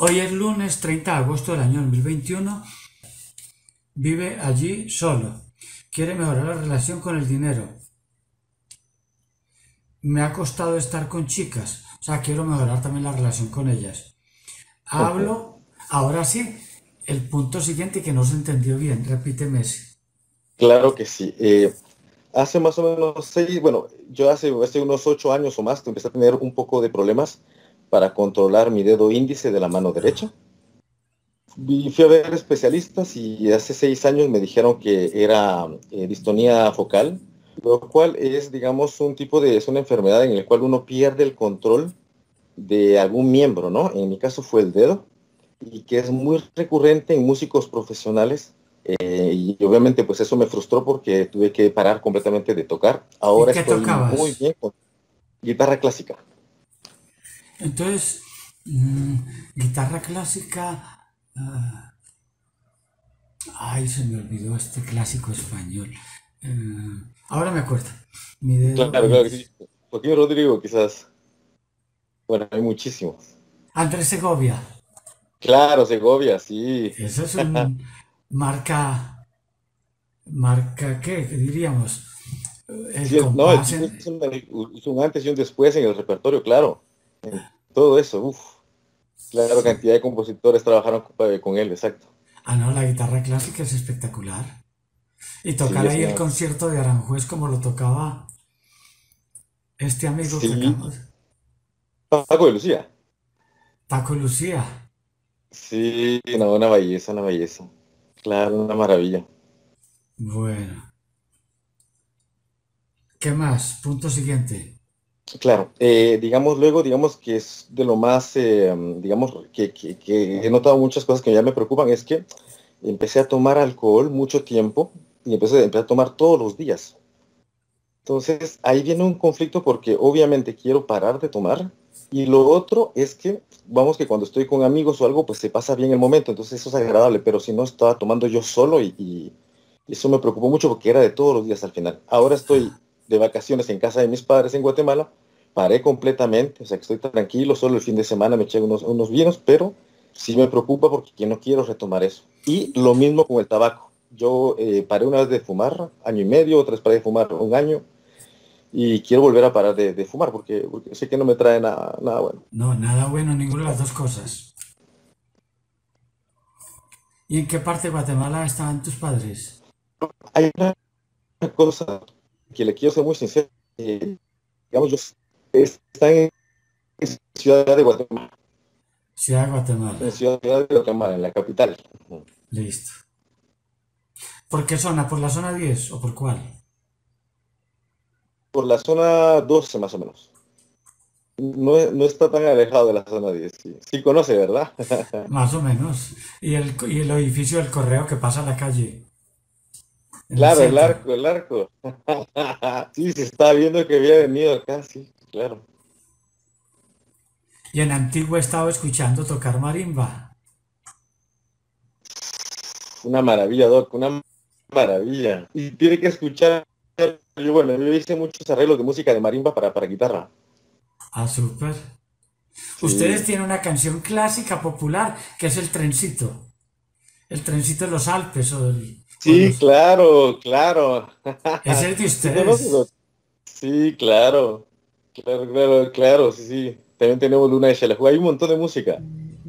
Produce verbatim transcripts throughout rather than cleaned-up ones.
Hoy es lunes treinta de agosto del año dos mil veintiuno. Vive allí solo. Quiere mejorar la relación con el dinero. Me ha costado estar con chicas. O sea, quiero mejorar también la relación con ellas. Hablo, ahora sí, el punto siguiente que no se entendió bien. Repíteme ese. Claro que sí. Eh, hace más o menos seis, bueno, yo hace, hace unos ocho años o más empecé a tener un poco de problemas para controlar mi dedo índice de la mano derecha. Y fui a ver especialistas y hace seis años me dijeron que era eh, distonía focal, lo cual es, digamos, un tipo de, es una enfermedad en la cual uno pierde el control de algún miembro, ¿no? En mi caso fue el dedo y que es muy recurrente en músicos profesionales. Eh, y obviamente pues eso me frustró porque tuve que parar completamente de tocar. ¿Y Ahora qué estoy muy tocabas? bien con guitarra clásica. Entonces, mm, guitarra clásica. ah, ay, se me olvidó este clásico español. Eh, ahora me acuerdo. Mi dedo Claro, claro que índice. sí. Joaquín Rodrigo quizás. Bueno, hay muchísimos. Andrés Segovia. Claro, Segovia, sí. Eso es un marca, marca, ¿qué? ¿Qué diríamos? El Sí, el- no, el compás tipo en... hizo, una- hizo un antes y un después en el repertorio, claro. En todo eso, uff. Claro, Sí. cantidad de compositores trabajaron con, con él, exacto. Ah, no, la guitarra clásica es espectacular. Y Sí, tocar es ahí el una... concierto de Aranjuez como lo tocaba este amigo que Sí, acabamos, Paco de Lucía. Paco Lucía. Sí, no, una belleza, una belleza. Claro, una maravilla. Bueno, ¿qué más? Punto siguiente. Claro, eh, digamos luego, digamos que es de lo más, eh, digamos, que, que- que he notado muchas cosas que ya me preocupan, es que empecé a tomar alcohol mucho tiempo y empecé, empecé a tomar todos los días. Entonces, ahí viene un conflicto porque obviamente quiero parar de tomar y lo otro es que, vamos que cuando estoy con amigos o algo, pues se pasa bien el momento, entonces eso es agradable, pero si no estaba tomando yo solo y, y eso me preocupó mucho porque era de todos los días al final. Ahora estoy de vacaciones en casa de mis padres en Guatemala, paré completamente, o sea que estoy tranquilo, solo el fin de semana me eché unos, unos vinos, pero sí me preocupa porque no quiero retomar eso. Y lo mismo con el tabaco. Yo eh, paré una vez de fumar, año y medio, otra vez paré de fumar un año, y quiero volver a parar de, de fumar porque, porque sé que no me trae nada, nada bueno. No, nada bueno, ninguna de las dos cosas. ¿Y en qué parte de Guatemala estaban tus padres? Hay una cosa que le quiero ser muy sincero. eh, digamos, yo está en Ciudad de Guatemala, Ciudad de Guatemala. en Ciudad de Guatemala, en la capital. Listo. ¿Por qué zona? ¿Por la zona diez o por cuál? Por la zona doce más o menos. No, no está tan alejado de la zona diez. Sí, sí conoce, ¿verdad? Más o menos. ¿Y el, y el edificio del correo que pasa a la calle? En el Claro, el centro. arco, el arco. Sí, se está viendo que había venido acá, sí, claro. Y en Antigua he estado escuchando tocar marimba. Una maravilla, Doc, una maravilla. Y tiene que escuchar, yo, bueno, yo hice muchos arreglos de música de marimba para, para guitarra. Ah, súper. Ustedes Sí, tienen una canción clásica popular que es el trencito. El trencito de los Alpes o, el- o de sí, los... claro, claro. Ese es de ¿Sí conoces, ustedes. Doc? Sí, claro. Claro, claro, claro, sí, sí. También tenemos Luna de Xelajú. Hay un montón de música.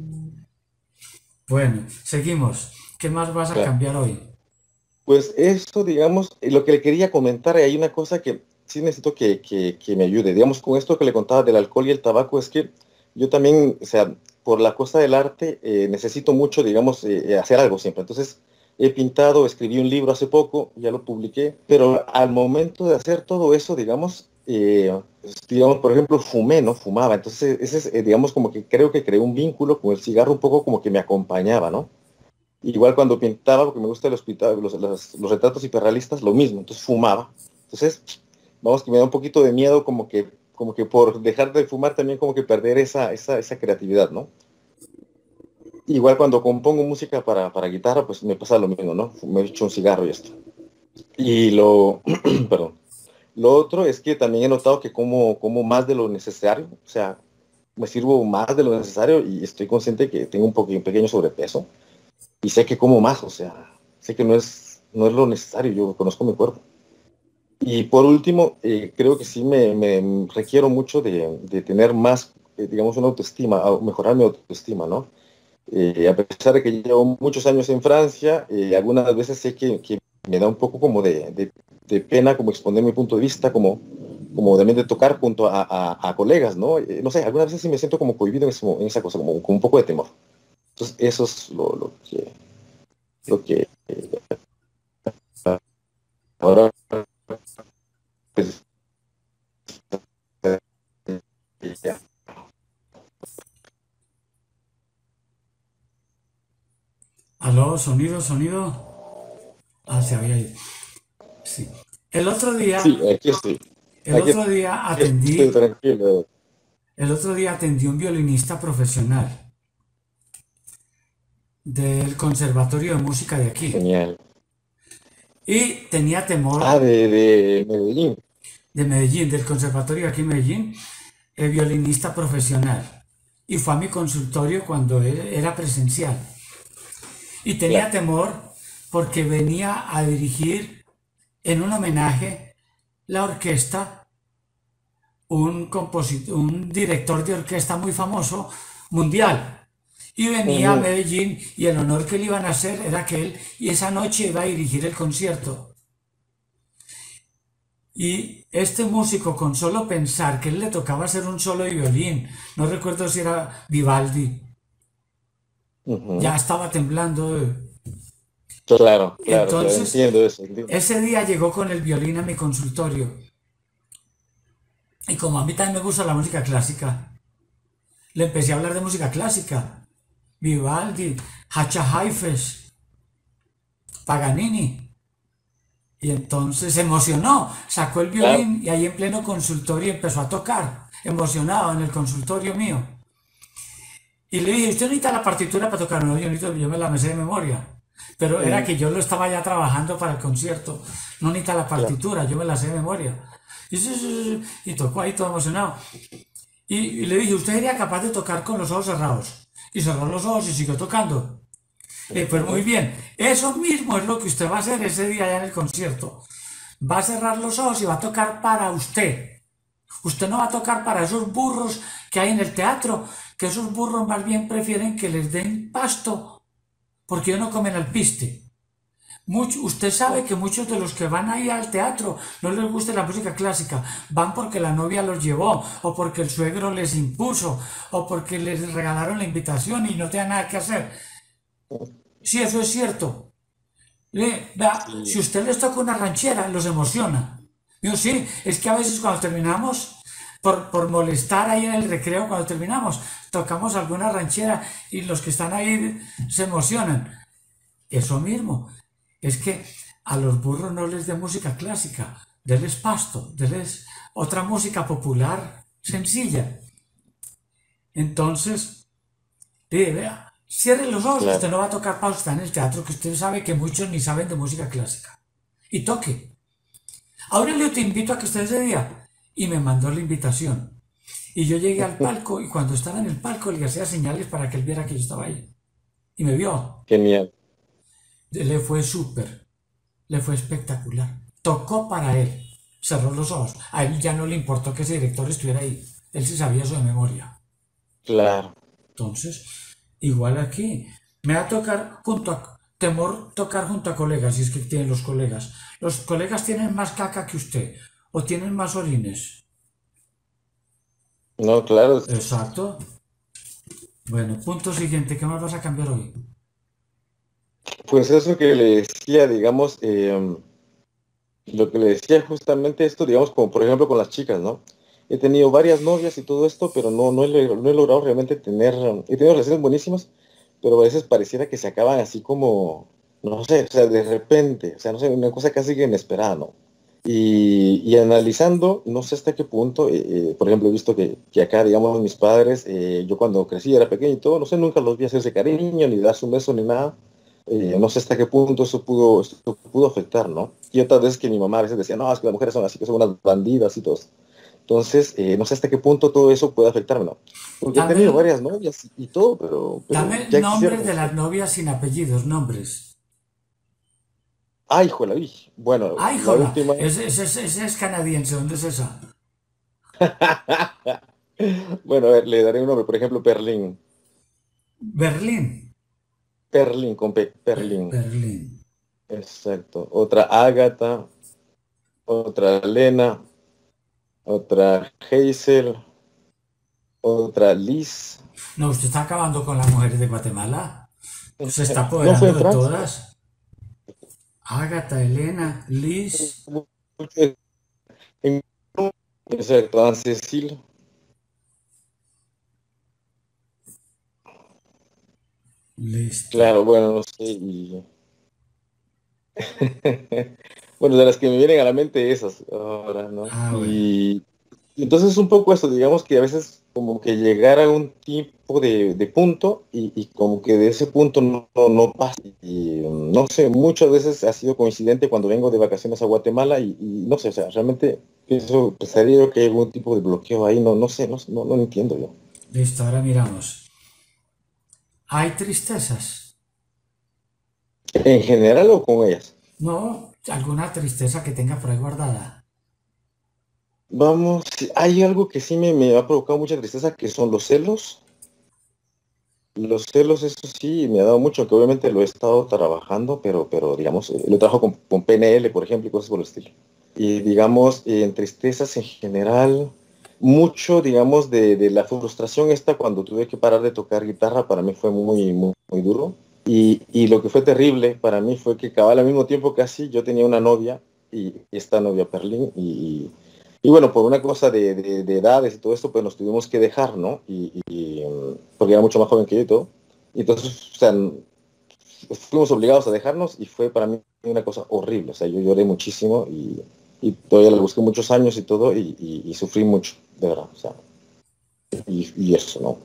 Bueno, seguimos. ¿Qué más vas a Claro. cambiar hoy? Pues eso, digamos, eh, lo que le quería comentar, hay una cosa que sí necesito que, que, que me ayude. Digamos, con esto que le contaba del alcohol y el tabaco, es que yo también, o sea, por la cosa del arte, eh, necesito mucho, digamos, eh, hacer algo siempre. Entonces, he pintado, escribí un libro hace poco, ya lo publiqué, pero al momento de hacer todo eso, digamos, eh, pues, digamos, por ejemplo, fumé, ¿no? Fumaba. Entonces, ese es, eh, digamos, como que creo que creé un vínculo con el cigarro un poco como que me acompañaba, ¿no? Igual cuando pintaba, porque me gusta los, los, los, los retratos hiperrealistas, lo mismo, entonces fumaba. Entonces, vamos que me da un poquito de miedo como que, como que por dejar de fumar también como que perder esa, esa, esa creatividad, ¿no? Igual cuando compongo música para, para guitarra, pues me pasa lo mismo, ¿no? Me echo un cigarro y esto. Y lo, perdón. Lo otro es que también he notado que como, como más de lo necesario, o sea, me sirvo más de lo necesario y estoy consciente que tengo un, poco, un pequeño sobrepeso y sé que como más, o sea, sé que no es, no es lo necesario, yo conozco mi cuerpo. Y por último, eh, creo que sí me, me requiero mucho de, de tener más, eh, digamos, una autoestima, a mejorar mi autoestima, ¿no? Eh, a pesar de que llevo muchos años en Francia, eh, algunas veces sé que, que me da un poco como de, de, de pena como exponer mi punto de vista, como, como también de tocar junto a, a, a colegas, ¿no? Eh, no sé, algunas veces sí me siento como cohibido en, ese, en esa cosa, como con un poco de temor. Entonces, eso es lo, lo que, lo que eh, ahora pues, eh, ya. Aló, sonido, sonido. Ah, se había ido. Sí. El otro Sí, día, aquí estoy. el Aquí otro día estoy atendí, tranquilo. el otro día atendí un violinista profesional del Conservatorio de Música de aquí. Genial. Y tenía Ah, temor de, de Medellín. de Medellín, del Conservatorio de aquí en Medellín, el violinista profesional. Y fue a mi consultorio cuando él era presencial. Y tenía Claro. temor porque venía a dirigir en un homenaje la orquesta, un, compositor, un director de orquesta muy famoso, mundial. Y venía a Ujú. Medellín y el honor que le iban a hacer era que él y esa noche iba a dirigir el concierto. Y este músico, con solo pensar que él le tocaba hacer un solo de violín, no recuerdo si era Vivaldi, ya Ujú. estaba temblando. Claro, claro, claro, Entonces, entiendo eso. Entiendo. ese día llegó con el violín a mi consultorio. Y como a mí también me gusta la música clásica, le empecé a hablar de música clásica. Vivaldi, Hacha Haifes, Paganini. Y entonces se emocionó, sacó el Claro, violín y ahí en pleno consultorio empezó a tocar, emocionado en el consultorio mío. Y le dije, ¿usted necesita la partitura para tocar? No, yo, necesito, yo me la me sé de memoria. Pero era ujú, que yo lo estaba ya trabajando para el concierto. No necesita la claro, partitura, yo me la sé de memoria. Y, sí, sí, sí, y tocó ahí todo emocionado. Y, y le dije, ¿usted sería capaz de tocar con los ojos cerrados? Y cerró los ojos y siguió tocando. Eh, pues muy ujú, bien, eso mismo es lo que usted va a hacer ese día allá en el concierto. Va a cerrar los ojos y va a tocar para usted. Usted no va a tocar para esos burros que hay en el teatro, que esos burros más bien prefieren que les den pasto porque ellos no comen alpiste. Mucho, usted sabe claro, que muchos de los que van ahí al teatro no les gusta la música clásica, van porque la novia los llevó, o porque el suegro les impuso, o porque les regalaron la invitación y no tienen nada que hacer. Sí, eso es cierto. Le, vea, si sí, usted les toca una ranchera, los emociona. Yo sí, es que a veces cuando terminamos, por, por molestar ahí en el recreo, cuando terminamos, tocamos alguna ranchera y los que están ahí se emocionan. Eso mismo, es que a los burros no les dé música clásica, denles pasto, denles otra música popular sencilla. Entonces, dile, vea, cierre los ojos que claro. usted no va a tocar pausa en el teatro, que usted sabe que muchos ni saben de música clásica. Y toque. Aurelio, te invito a que esté ese día. Y me mandó la invitación. Y yo llegué al palco y cuando estaba en el palco le hacía señales para que él viera que yo estaba ahí. Y me vio. Genial. Le fue súper. Le fue espectacular. Tocó para él. Cerró los ojos. A él ya no le importó que ese director estuviera ahí. Él sí sabía eso de memoria. Claro. Entonces, igual aquí. Me va a tocar junto a... Temor tocar junto a colegas, si es que tienen los colegas. Los colegas tienen más caca que usted. O tienen más orines. No, claro. Exacto. Bueno, punto siguiente. ¿Qué más vas a cambiar hoy? Pues eso que le decía, digamos, eh, lo que le decía justamente esto, digamos, como por ejemplo con las chicas, ¿no? He tenido varias novias y todo esto, pero no, no, he, no he logrado realmente tener, um, he tenido relaciones buenísimas, pero a veces pareciera que se acaban así como, no sé, o sea, de repente, o sea, no sé, una cosa casi que inesperada, ¿no? Y, y analizando, no sé hasta qué punto, eh, eh, por ejemplo, he visto que, que acá, digamos, mis padres, eh, yo cuando crecí, era pequeño y todo, no sé, nunca los vi hacerse cariño, ni darse un beso, ni nada. Eh, no sé hasta qué punto eso pudo, eso pudo afectar, ¿no? Y otras veces que mi mamá a veces decía, no, es que las mujeres son así, que son unas bandidas y todo. Entonces, eh, no sé hasta qué punto todo eso puede afectarme, ¿no? Porque he Dame, tenido varias novias y todo, pero, pero dame ya quisiera nombres de conocer. las novias sin apellidos, nombres. Ay, joder, uy. Bueno, ¡Ay, la jola! última. Ese, ese- ese- ese es canadiense, ¿dónde es esa? Bueno, a ver, le daré un nombre, por ejemplo, Perlín. Berlín. Perlín, con P, Be- Perlín. Berlín. Exacto. Otra Ágata, otra Lena, otra Hazel, otra Liz. No, usted está acabando con las mujeres de Guatemala. Se está No fue apoderando en de Francia. todas. Ágata, Elena, Liz. En- Exacto, Anne Cecil. Listo. Claro, bueno, no sé. Y... bueno, de las que me vienen a la mente esas ahora, ¿no? Ah, bueno. Y y entonces un poco eso, digamos que a veces como que llegar a un tipo de, de punto y, y como que de ese punto no, no, no pasa. Y mm, no sé, muchas veces ha sido coincidente cuando vengo de vacaciones a Guatemala y, y no sé, o sea, realmente eso pensaría yo que hay algún tipo de bloqueo ahí, no, no sé, no, no, no lo entiendo yo. Listo, ahora miramos. ¿Hay tristezas? ¿En general o con ellas? No, alguna tristeza que tenga por ahí guardada. Vamos, sí, hay algo que sí me, me ha provocado mucha tristeza, que son los celos. Los celos, eso sí, me ha dado mucho, que obviamente lo he estado trabajando, pero, pero digamos, eh, lo trabajo con, con P N L, por ejemplo, y cosas por el estilo. Y digamos, eh, en tristezas en general, mucho, digamos, de, de la frustración esta cuando tuve que parar de tocar guitarra, para mí fue muy, muy, muy duro. Y, y lo que fue terrible para mí fue que cabal al mismo tiempo casi yo tenía una novia, y esta novia Perlín, y, y bueno, por una cosa de, de, de edades y todo esto, pues nos tuvimos que dejar, ¿no? Y, y, mm, porque era mucho más joven que yo y todo. Y entonces, o sea, fuimos obligados a dejarnos y fue para mí una cosa horrible. O sea, yo lloré muchísimo y, y todavía la busqué muchos años y todo y, y, y sufrí mucho, de verdad. O sea, y, y eso, ¿no?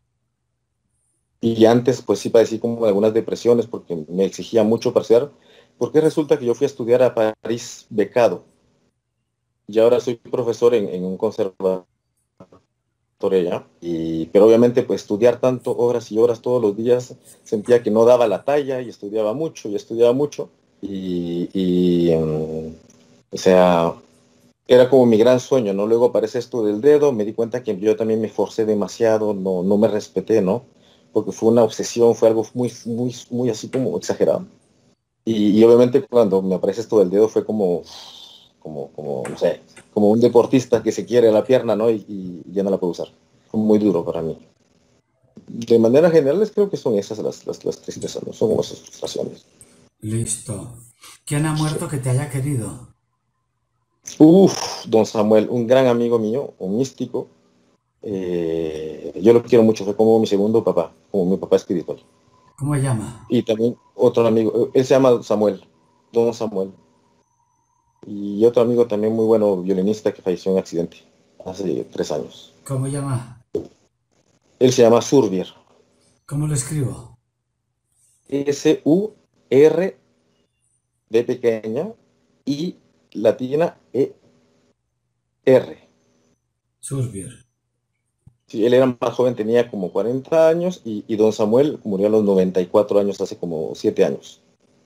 Y antes, pues sí padecí como algunas depresiones porque me exigía mucho para estudiar, porque resulta que yo fui a estudiar a París becado y ahora soy profesor en, en un conservatorio ya. Y, pero obviamente, pues estudiar tanto horas y horas todos los días, sentía que no daba la talla y estudiaba mucho y estudiaba mucho. Y, y um, o sea, era como mi gran sueño, ¿no? Luego aparece esto del dedo, me di cuenta que yo también me forcé demasiado, no, no me respeté, ¿no? Porque fue una obsesión, fue algo muy, muy, muy así como exagerado. Y, y obviamente cuando me aparece esto del dedo fue como, como, como, no sé, como un deportista que se quiere la pierna, ¿no? Y, y ya no la puedo usar. Fue muy duro para mí. De manera general, creo que son esas las, las, las tristezas, ¿no? Son como esas frustraciones. Listo. ¿Quién ha Sí. muerto que te haya querido? Uf, don Samuel, un gran amigo mío, un místico. Eh, yo lo quiero mucho, fue como mi segundo papá, como mi papá espiritual. ¿Cómo se llama? Y también otro amigo, él se llama Samuel, don Samuel. Y otro amigo también muy bueno, violinista, que falleció en un accidente hace tres años. ¿Cómo se llama? Él se llama Surbier. ¿Cómo lo escribo? S U R de pequeña y latina E R. Surbier. Sí, él era más joven, tenía como cuarenta años y, y don Samuel murió a los noventa y cuatro años, hace como siete años.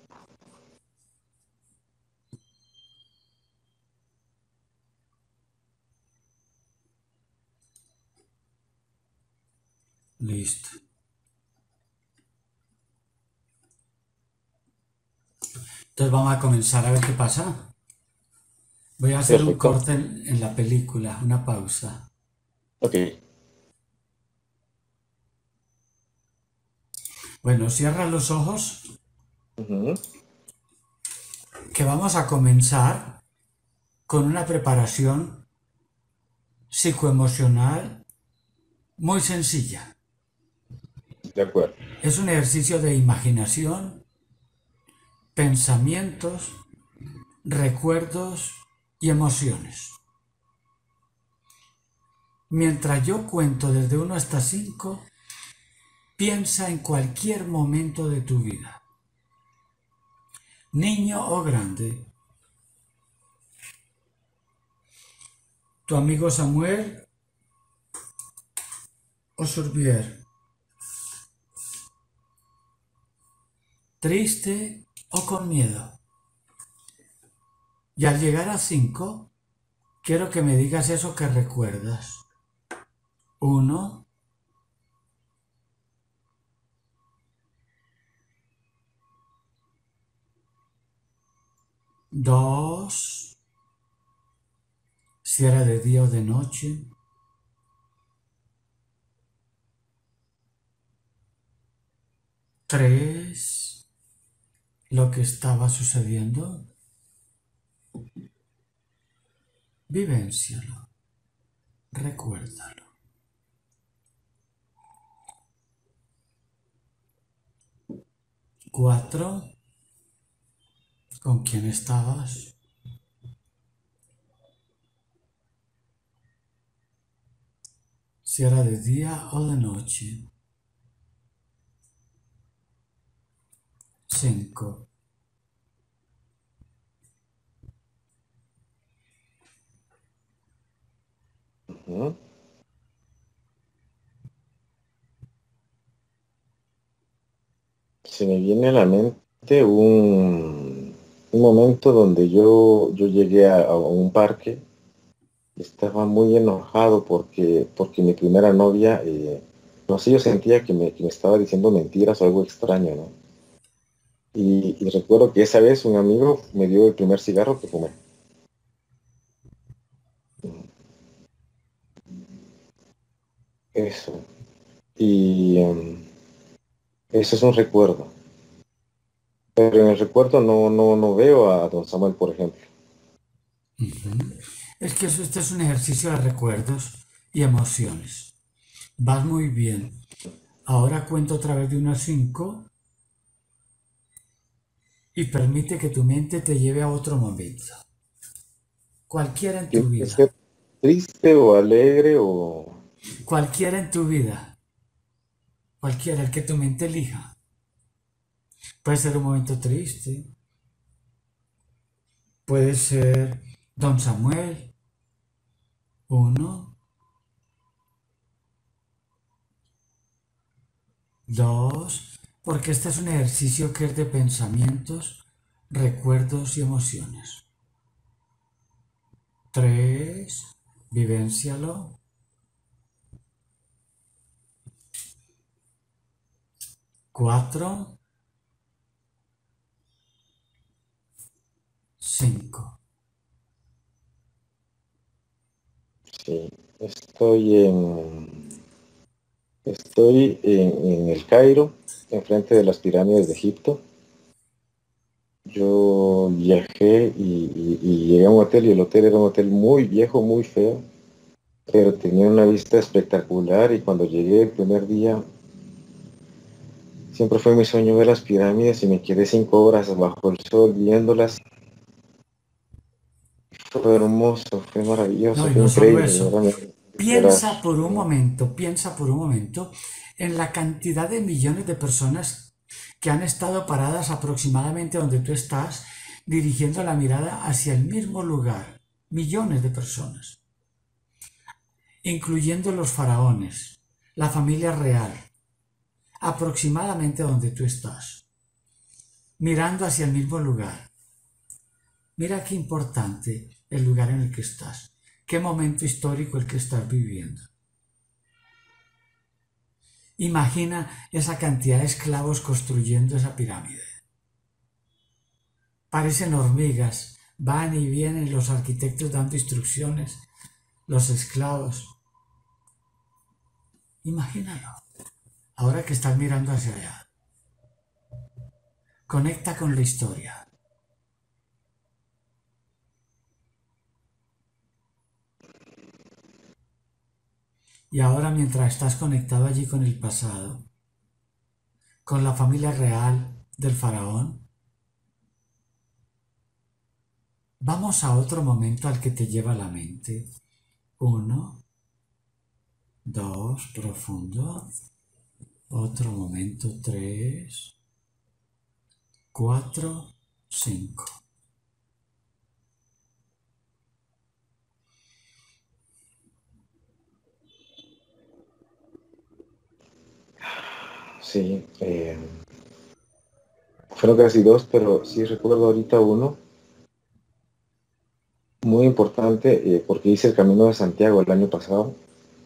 Listo. Entonces vamos a comenzar a ver qué pasa. Voy a hacer un Perfecto. corte en, en la película, una pausa. Ok. Bueno, cierra los ojos, Ujú. que vamos a comenzar con una preparación psicoemocional muy sencilla. De acuerdo. Es un ejercicio de imaginación, pensamientos, recuerdos y emociones. Mientras yo cuento desde uno hasta cinco, piensa en cualquier momento de tu vida, niño o grande. tu amigo Samuel o Surbier. Triste o con miedo. Y al llegar a cinco, quiero que me digas eso que recuerdas. Uno, dos, si era de día o de noche. Tres, lo que estaba sucediendo. Vivéncialo, recuérdalo. Cuatro, ¿con quién estabas? Si era de día o de noche. Cinco. Ujú. Se me viene a la mente un, un momento donde yo, yo llegué a, a un parque. Estaba muy enojado porque, porque mi primera novia, eh, no sé, yo sentía que me, que me estaba diciendo mentiras o algo extraño, ¿no? Y, y recuerdo que esa vez un amigo me dio el primer cigarro que fumé. Eso. Y em, eso es un recuerdo. Pero en el recuerdo no, no, no veo a don Samuel, por ejemplo. Ujú. Es que eso, este es un ejercicio de recuerdos y emociones. Vas muy bien. Ahora cuento otra vez de uno a cinco y permite que tu mente te lleve a otro momento. Cualquiera en tu Tiene que vida. ser triste o alegre o... Cualquiera en tu vida. Cualquiera, el que tu mente elija. Puede ser un momento triste. Puede ser don Samuel. Uno. Dos. Porque este es un ejercicio que es de pensamientos, recuerdos y emociones. Tres. Vivéncialo. Cuatro. Cinco. Sí, estoy en, estoy en, en el Cairo, enfrente de las pirámides de Egipto. Yo viajé y, y- y llegué a un hotel y el hotel era un hotel muy viejo, muy feo, pero tenía una vista espectacular y cuando llegué el primer día, siempre fue mi sueño ver las pirámides y me quedé cinco horas bajo el sol viéndolas. Fue hermoso, fue No, maravilloso, y fue no solo increíble, de eso. verdad, me- llorar. Piensa por un momento, piensa por un momento en la cantidad de millones de personas que han estado paradas aproximadamente donde tú estás, dirigiendo la mirada hacia el mismo lugar. Millones de personas, incluyendo los faraones, la familia real, aproximadamente donde tú estás, mirando hacia el mismo lugar. Mira qué importante el lugar en el que estás, qué momento histórico el que estás viviendo. Imagina esa cantidad de esclavos construyendo esa pirámide. Parecen hormigas, van y vienen los arquitectos dando instrucciones, los esclavos. Imagínalo, ahora que estás mirando hacia allá. Conecta con la historia. Y ahora mientras estás conectado allí con el pasado, con la familia real del faraón, vamos a otro momento al que te lleva la mente. Uno, dos, profundo. Otro momento, tres, cuatro, cinco. Sí, eh, fueron casi dos, pero sí recuerdo ahorita uno muy importante, eh, porque hice el Camino de Santiago el año pasado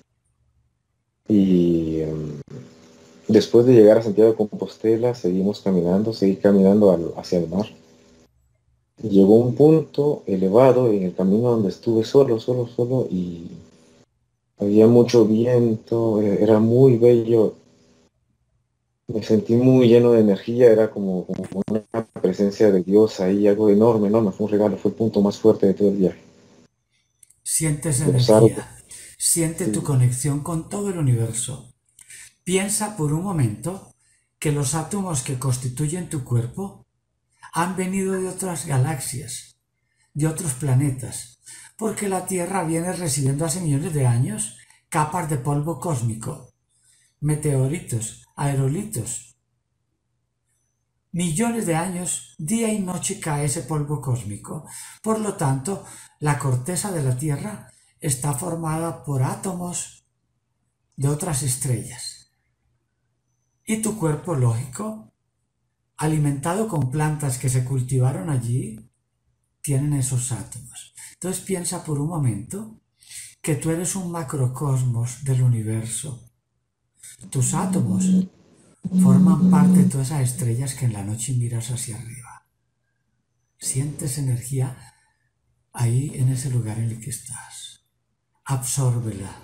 y eh, después de llegar a Santiago de Compostela seguimos caminando, seguí caminando al- hacia el mar. Llegó un punto elevado en el camino donde estuve solo, solo, solo y había mucho viento, eh, era muy bello. Me sentí muy lleno de energía, era como, como una presencia de Dios ahí, algo enorme, enorme, fue un regalo, fue el punto más fuerte de todo el viaje. Sientes Los árboles, energía, siente tu sí, conexión con todo el universo. Piensa por un momento que los átomos que constituyen tu cuerpo han venido de otras galaxias, de otros planetas, porque la Tierra viene recibiendo hace millones de años capas de polvo cósmico, meteoritos, aerolitos. Millones de años, día y noche cae ese polvo cósmico. Por lo tanto, la corteza de la Tierra está formada por átomos de otras estrellas. Y tu cuerpo lógico, alimentado con plantas que se cultivaron allí, tienen esos átomos. Entonces piensa por un momento que tú eres un macrocosmos del universo. Tus átomos forman parte de todas esas estrellas que en la noche miras hacia arriba. Sientes energía ahí en ese lugar en el que estás. Absórbela.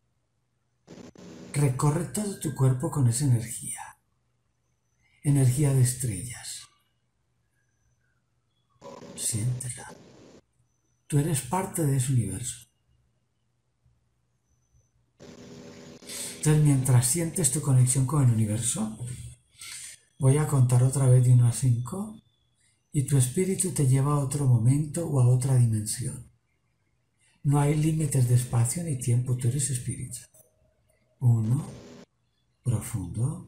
Recorre todo tu cuerpo con esa energía. Energía de estrellas. Siéntela. Tú eres parte de ese universo. Entonces, mientras sientes tu conexión con el universo, voy a contar otra vez de uno a cinco y tu espíritu te lleva a otro momento o a otra dimensión. No hay límites de espacio ni tiempo, tú eres espíritu. Uno, profundo.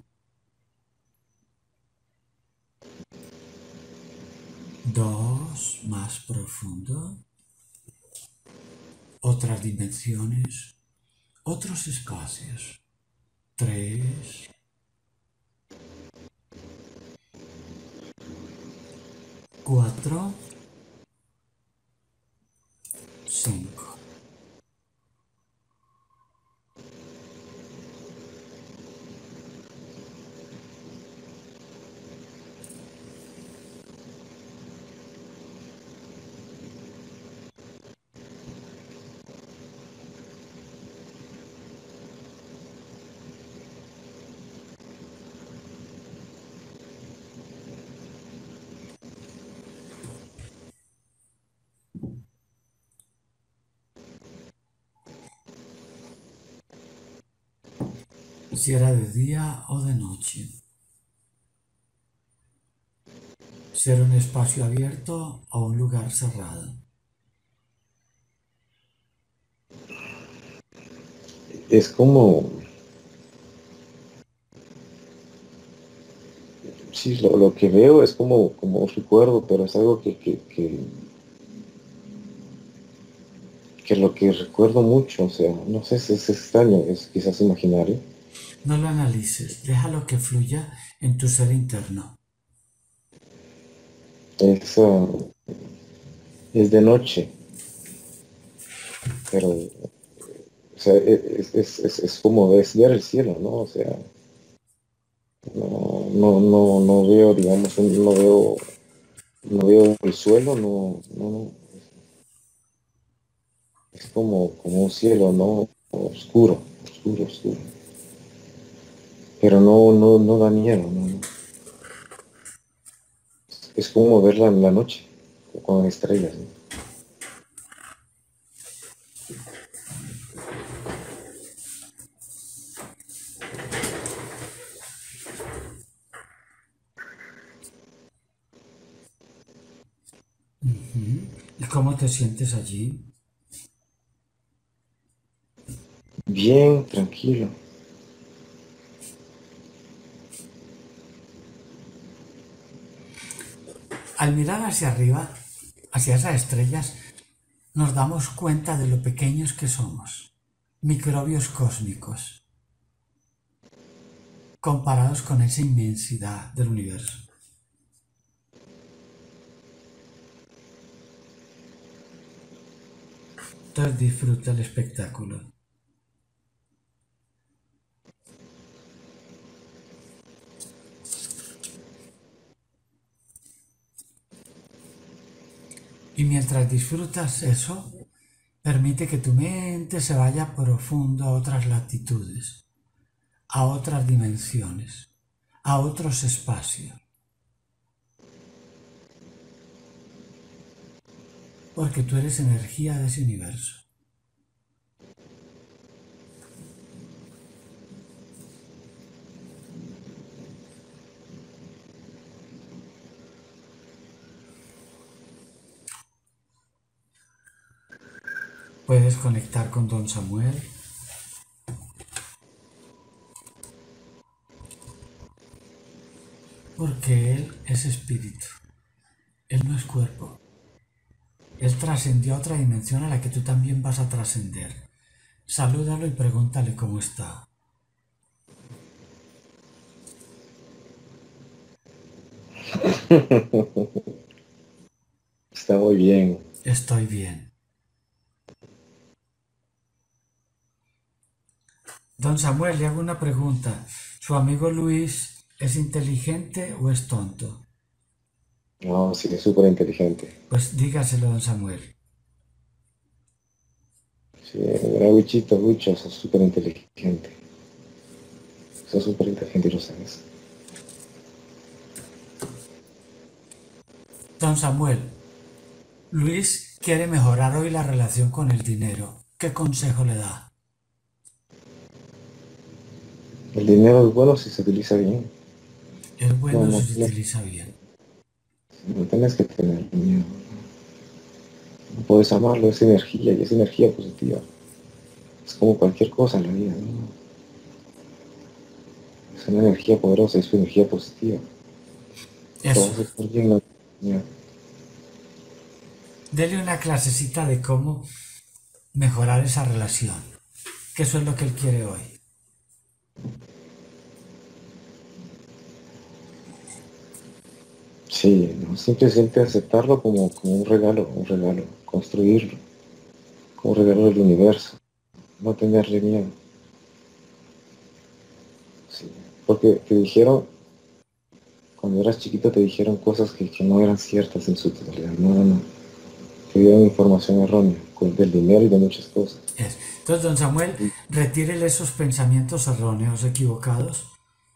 Dos, más profundo. Otras dimensiones, otros espacios. Tres, cuatro, cinco. Si era de día o de noche. Si era un espacio abierto o un lugar cerrado. es como, sí, lo, lo que veo es como, como un recuerdo, pero es algo que, que, que, que lo que recuerdo mucho, o sea, no sé si es extraño, es quizás imaginario. No lo analices, déjalo que fluya en tu ser interno. Es, ah, es de noche, pero, o sea, es, es, es, es como es ver el cielo, ¿no? O sea, no, no, no, no veo, digamos, un- no veo, no veo el suelo, no, no, no, es como, como un cielo, ¿no? Oscuro, oscuro, oscuro. Pero no, no, no da miedo, no, no. Es como verla en la noche, con estrellas, ¿no? ¿Y cómo te sientes allí? Bien tranquilo. Al mirar hacia arriba, hacia esas estrellas, nos damos cuenta de lo pequeños que somos. Microbios cósmicos. comparados con esa inmensidad del universo. Entonces disfruta el espectáculo. Y mientras disfrutas eso, permite que tu mente se vaya profundo a otras latitudes, a otras dimensiones, a otros espacios. Porque tú eres energía de ese universo. Puedes conectar con Don Samuel. Porque Él es espíritu. Él no es cuerpo. Él trascendió a otra dimensión a la que tú también vas a trascender. Salúdalo y pregúntale cómo está. Está muy bien. Estoy bien. Don Samuel, le hago una pregunta. ¿Su amigo Luis es inteligente o es tonto? No, sí, es súper inteligente. Pues dígaselo, don Samuel. Sí, era Wichito, Wicho, sos súper inteligente. Sos súper inteligente y lo sabes. Don Samuel, Luis quiere mejorar hoy la relación con el dinero. ¿Qué consejo le da? El dinero es bueno si se utiliza bien. Es bueno No, no, si se no, utiliza bien. no tienes que tener miedo. No puedes amarlo, es energía y es energía positiva. Es como cualquier cosa en la vida, ¿no? Es una energía poderosa, es una energía positiva. Todo Eso. va a estar bien, la energía. Dele una clasecita de cómo mejorar esa relación. Que eso es lo que él quiere hoy. Sí, ¿no? Simplemente aceptarlo como, como un regalo, un regalo, construirlo como un regalo del universo, no tenerle miedo. Sí, porque te dijeron, cuando eras chiquito te dijeron cosas que, que no eran ciertas en su totalidad, no, no, no. Te dieron información errónea, con, del dinero y de muchas cosas. Es. Entonces, don Samuel, retírele esos pensamientos erróneos, equivocados,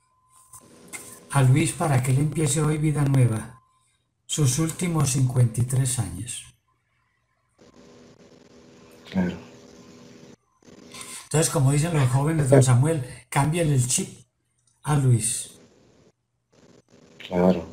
a Luis para que él empiece hoy vida nueva, sus últimos cincuenta y tres años. Claro. Entonces, como dicen los jóvenes, don Samuel, cámbiale el chip a Luis. Claro.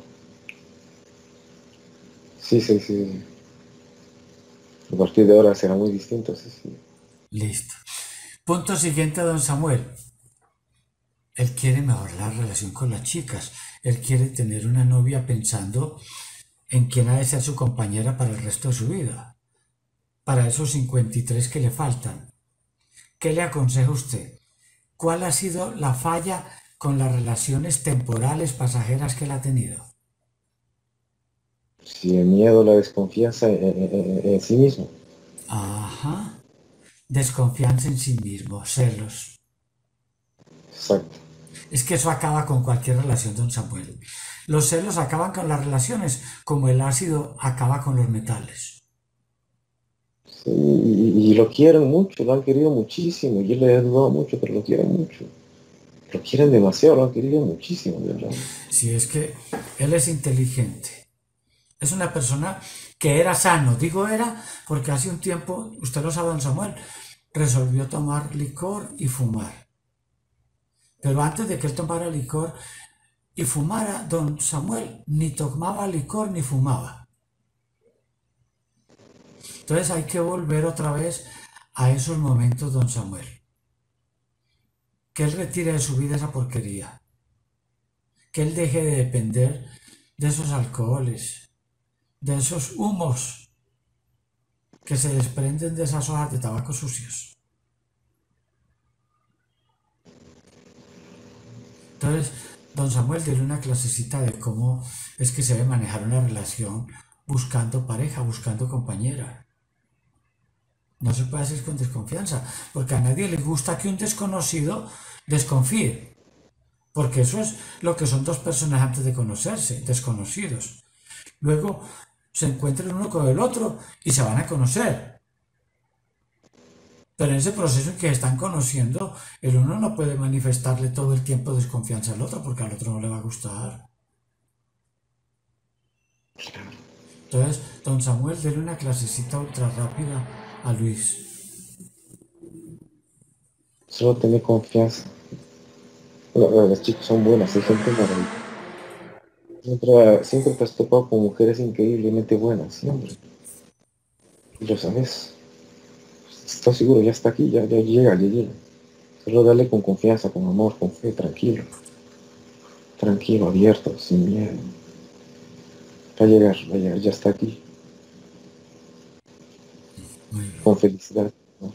Sí, sí, sí. A partir de ahora será muy distinto, sí, sí. Listo. Punto siguiente, don Samuel. Él quiere mejorar la relación con las chicas. Él quiere tener una novia pensando en quién ha de ser su compañera para el resto de su vida. Para esos cincuenta y tres que le faltan. ¿Qué le aconseja usted? ¿Cuál ha sido la falla con las relaciones temporales pasajeras que él ha tenido? Sí, el miedo, la desconfianza en, en- en- en sí mismo. Ajá. Desconfianza en sí mismo, celos. Exacto. Es que eso acaba con cualquier relación, don Samuel. Los celos acaban con las relaciones, como el ácido acaba con los metales. Sí, y, y lo quieren mucho, lo han querido muchísimo. Yo le he ayudado mucho, pero lo quieren mucho. Lo quieren demasiado, lo han querido muchísimo, de verdad. Si es que él es inteligente. Es una persona que era sano. Digo era porque hace un tiempo, usted lo sabe, don Samuel, resolvió tomar licor y fumar. Pero antes de que él tomara licor y fumara, don Samuel ni tomaba licor ni fumaba. Entonces hay que volver otra vez a esos momentos, don Samuel. Que él retire de su vida esa porquería. Que él deje de depender de esos alcoholes, de esos humos que se desprenden de esas hojas de tabaco sucios. Entonces, don Samuel, dele una clasecita de cómo es que se debe manejar una relación buscando pareja, buscando compañera. No se puede hacer con desconfianza, porque a nadie le gusta que un desconocido desconfíe, porque eso es lo que son dos personas antes de conocerse, desconocidos. Luego se encuentran uno con el otro y se van a conocer. Pero en ese proceso en que están conociendo, el uno no puede manifestarle todo el tiempo desconfianza al otro, porque al otro no le va a gustar. Entonces, don Samuel, dele una clasecita ultra rápida a Luis. Solo tener confianza. Las chicas son buenas, hay gente maravillosa. Siempre, siempre te has topado con mujeres increíblemente buenas, siempre. Y lo sabes. Estás seguro, ya está aquí, ya, ya llega, ya llega. Solo dale con confianza, con amor, con fe, tranquilo. Tranquilo, abierto, sin miedo. Va a llegar, va a llegar, ya está aquí. Con felicidad, ¿no?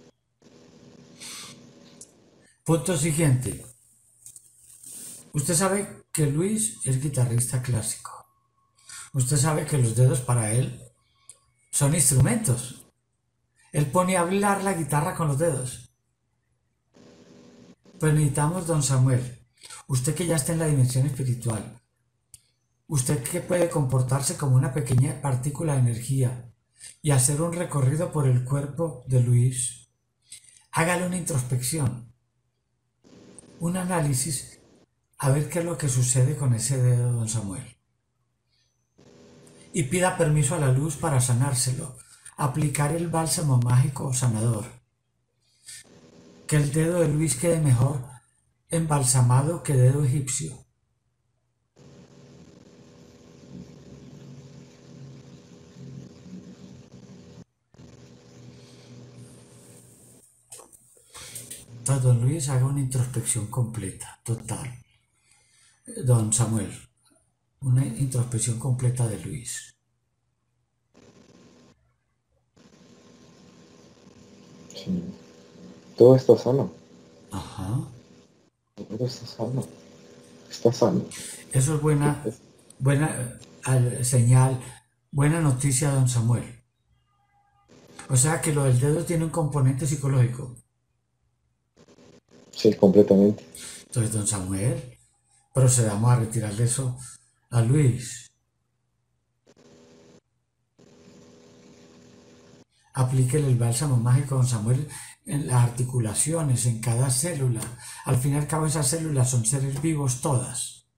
Punto siguiente. Usted sabe que Luis es guitarrista clásico. Usted sabe que los dedos para él son instrumentos. Él pone a hablar la guitarra con los dedos. Pero necesitamos, don Samuel, usted que ya está en la dimensión espiritual, usted que puede comportarse como una pequeña partícula de energía y hacer un recorrido por el cuerpo de Luis, hágale una introspección, un análisis, a ver qué es lo que sucede con ese dedo, don Samuel. Y pida permiso a la luz para sanárselo, aplicar el bálsamo mágico sanador. Que el dedo de Luis quede mejor embalsamado que dedo egipcio. Entonces, don Luis, haga una introspección completa, total. Don Samuel, una introspección completa de Luis. Sí. Todo está sano. Ajá. Todo está sano. Está sano. Eso es buena, buena eh, señal, buena noticia, don Samuel. O sea que lo del dedo tiene un componente psicológico. Sí, completamente. Entonces, don Samuel, procedamos a retirarle eso a Luis. Aplíquele el bálsamo mágico, don Samuel, en las articulaciones, en cada célula. Al fin y al cabo, esas células son seres vivos todas.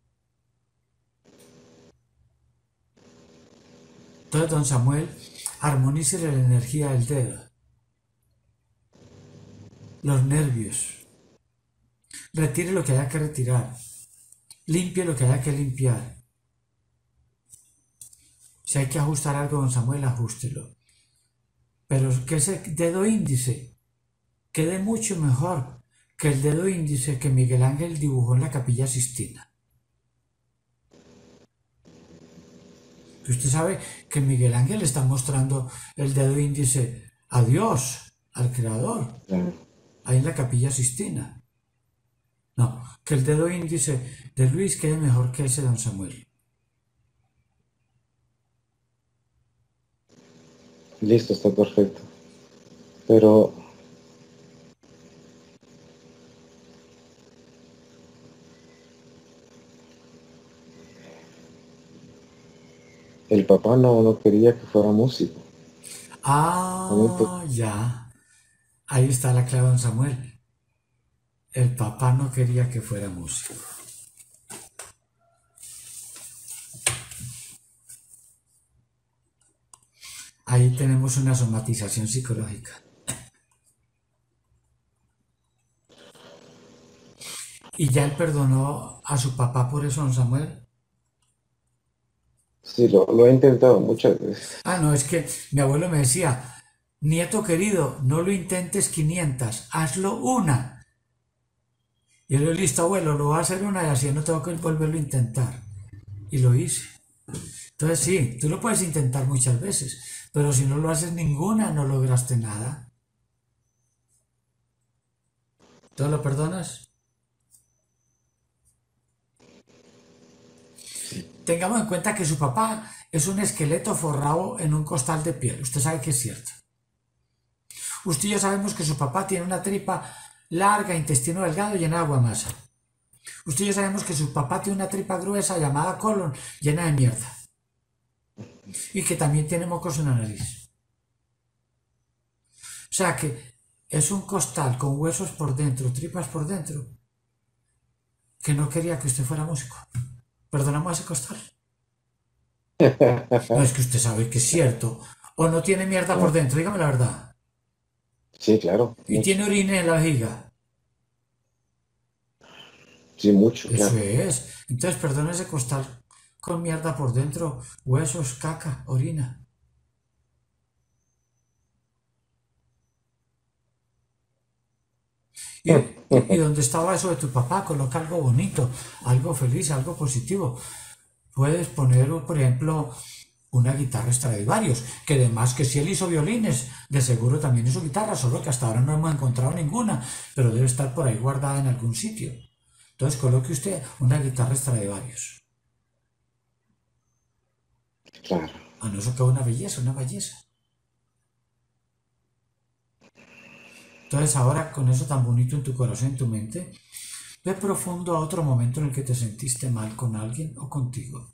Entonces, don Samuel, armonícele la energía del dedo, los nervios. Retire lo que haya que retirar. Limpie lo que haya que limpiar. Si hay que ajustar algo, don Samuel, ajústelo. Pero que ese dedo índice quede mucho mejor que el dedo índice que Miguel Ángel dibujó en la Capilla Sistina. Usted sabe que Miguel Ángel está mostrando el dedo índice a Dios, al Creador, ahí en la Capilla Sistina. No, que el dedo índice de Luis quede mejor que ese, don Samuel. Listo, está perfecto. Pero el papá no, no quería que fuera músico. Ah, ya. Ahí está la clave, don Samuel. El papá no quería que fuera músico. Ahí tenemos una somatización psicológica. ¿Y ya él perdonó a su papá por eso, don Samuel? Sí, lo, lo he intentado muchas veces. Ah, no, es que mi abuelo me decía, nieto querido, no lo intentes quinientas, hazlo una. Y yo le dije, listo, abuelo, lo voy a hacer una y así no tengo que volverlo a intentar. Y lo hice. Entonces sí, tú lo puedes intentar muchas veces, pero si no lo haces ninguna, no lograste nada. ¿Tú lo perdonas? tengamos en cuenta que su papá es un esqueleto forrado en un costal de piel. Usted sabe que es cierto. Usted y yo sabemos que su papá tiene una tripa larga, intestino delgado, llena de aguamasa. Usted y yo sabemos que su papá tiene una tripa gruesa llamada colon, llena de mierda. Y que también tiene mocos en la nariz. O sea que es un costal con huesos por dentro, tripas por dentro, que no quería que usted fuera músico. ¿Perdonamos a ese costal? No, es que usted sabe que es cierto. O no tiene mierda por dentro, dígame la verdad. Sí, claro, Y mucho. tiene orina en la vejiga. Sí, mucho, Eso claro. es. Entonces, perdona ese costal con mierda por dentro, huesos, caca, orina. ¿Y, y, y dónde estaba eso de tu papá? Coloca algo bonito, algo feliz, algo positivo. Puedes poner, por ejemplo, una guitarra Stradivarius, que además que si él hizo violines, de seguro también hizo guitarra, solo que hasta ahora no hemos encontrado ninguna, pero debe estar por ahí guardada en algún sitio. Entonces coloque usted una guitarra Stradivarius. Claro. Ah, no, eso queda una belleza, una belleza. Entonces ahora con eso tan bonito en tu corazón, en tu mente, ve profundo a otro momento en el que te sentiste mal con alguien o contigo.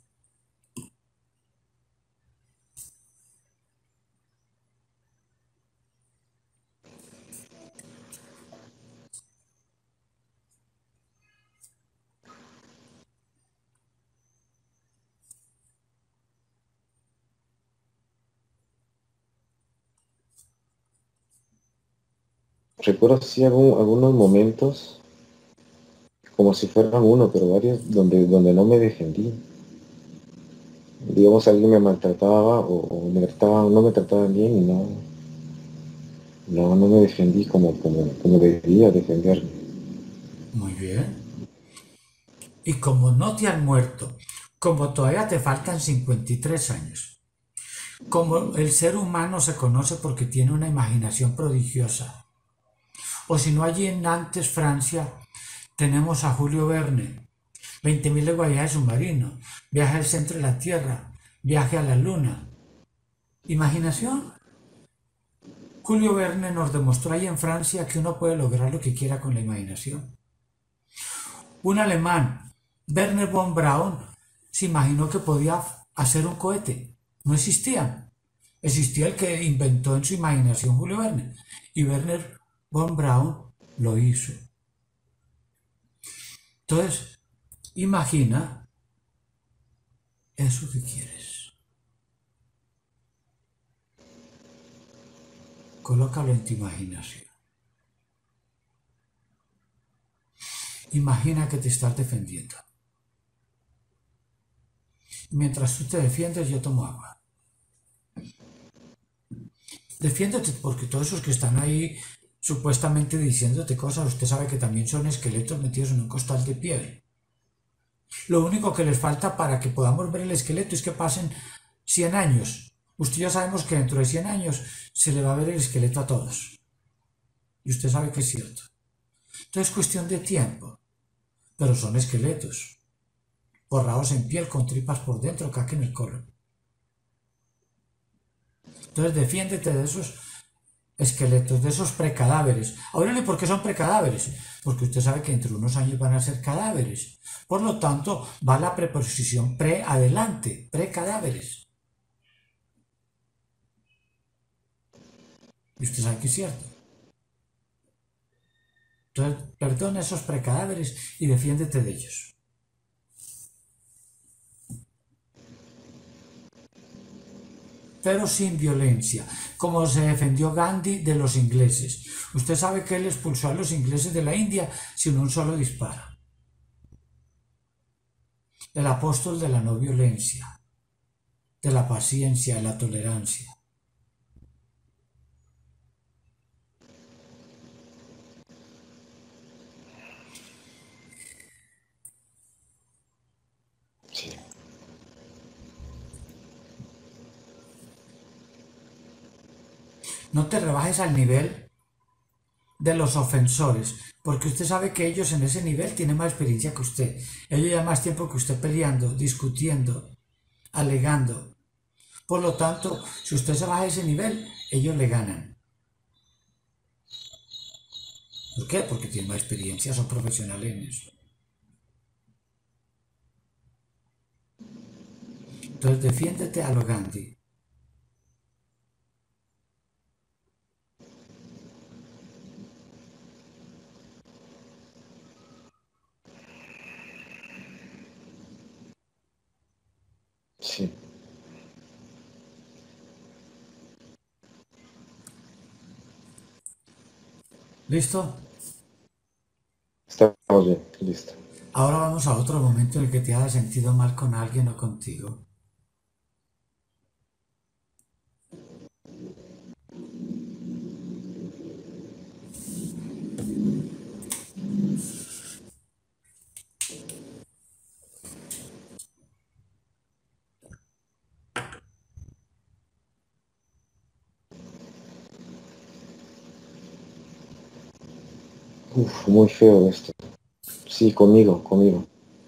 Recuerdo sí algún- algunos momentos, como si fueran uno, pero varios, donde, donde no me defendí. Digamos, alguien me maltrataba o, o me trataba, no me trataban bien y no, no, no me defendí como, como, como debía defenderme. Muy bien. Y como no te han muerto, como todavía te faltan cincuenta y tres años, como el ser humano se conoce porque tiene una imaginación prodigiosa, o si no allí en Nantes, Francia, tenemos a Julio Verne, veinte mil leguas de viaje submarino, viaje al centro de la Tierra, viaje a la Luna. ¿Imaginación? Julio Verne nos demostró ahí en Francia que uno puede lograr lo que quiera con la imaginación. Un alemán, Werner von Braun, se imaginó que podía hacer un cohete. No existía. Existía el que inventó en su imaginación Julio Verne. Y Werner von Braun lo hizo. Entonces, imagina eso que quieres. Colócalo en tu imaginación. Imagina que te estás defendiendo. Mientras tú te defiendes, yo tomo agua. Defiéndete porque todos esos que están ahí supuestamente diciéndote cosas, usted sabe que también son esqueletos metidos en un costal de piel. Lo único que les falta para que podamos ver el esqueleto es que pasen cien años. Usted ya sabemos que dentro de cien años se le va a ver el esqueleto a todos. Y usted sabe que es cierto. Entonces es cuestión de tiempo. Pero son esqueletos, forrados en piel con tripas por dentro, caca en el colon. Entonces defiéndete de esos esqueletos, de esos precadáveres. Ahora, ¿por qué son precadáveres? Porque usted sabe que dentro de unos años van a ser cadáveres. Por lo tanto, va la preposición pre-adelante, precadáveres. Y usted sabe que es cierto. Entonces, perdona esos precadáveres y defiéndete de ellos. Pero sin violencia, como se defendió Gandhi de los ingleses. Usted sabe que él expulsó a los ingleses de la India sin un solo disparo. El apóstol de la no violencia, de la paciencia, de la tolerancia. Sí. No te rebajes al nivel de los ofensores, porque usted sabe que ellos en ese nivel tienen más experiencia que usted. Ellos llevan más tiempo que usted peleando, discutiendo, alegando. Por lo tanto, si usted se baja a ese nivel, ellos le ganan. ¿Por qué? Porque tienen más experiencia, son profesionales en eso. Entonces, defiéndete a lo Gandhi. Sí. ¿Listo? Estamos bien, listo. Ahora vamos a otro momento en el que te hayas sentido mal con alguien o contigo. Uf, muy feo esto. Sí, conmigo, conmigo.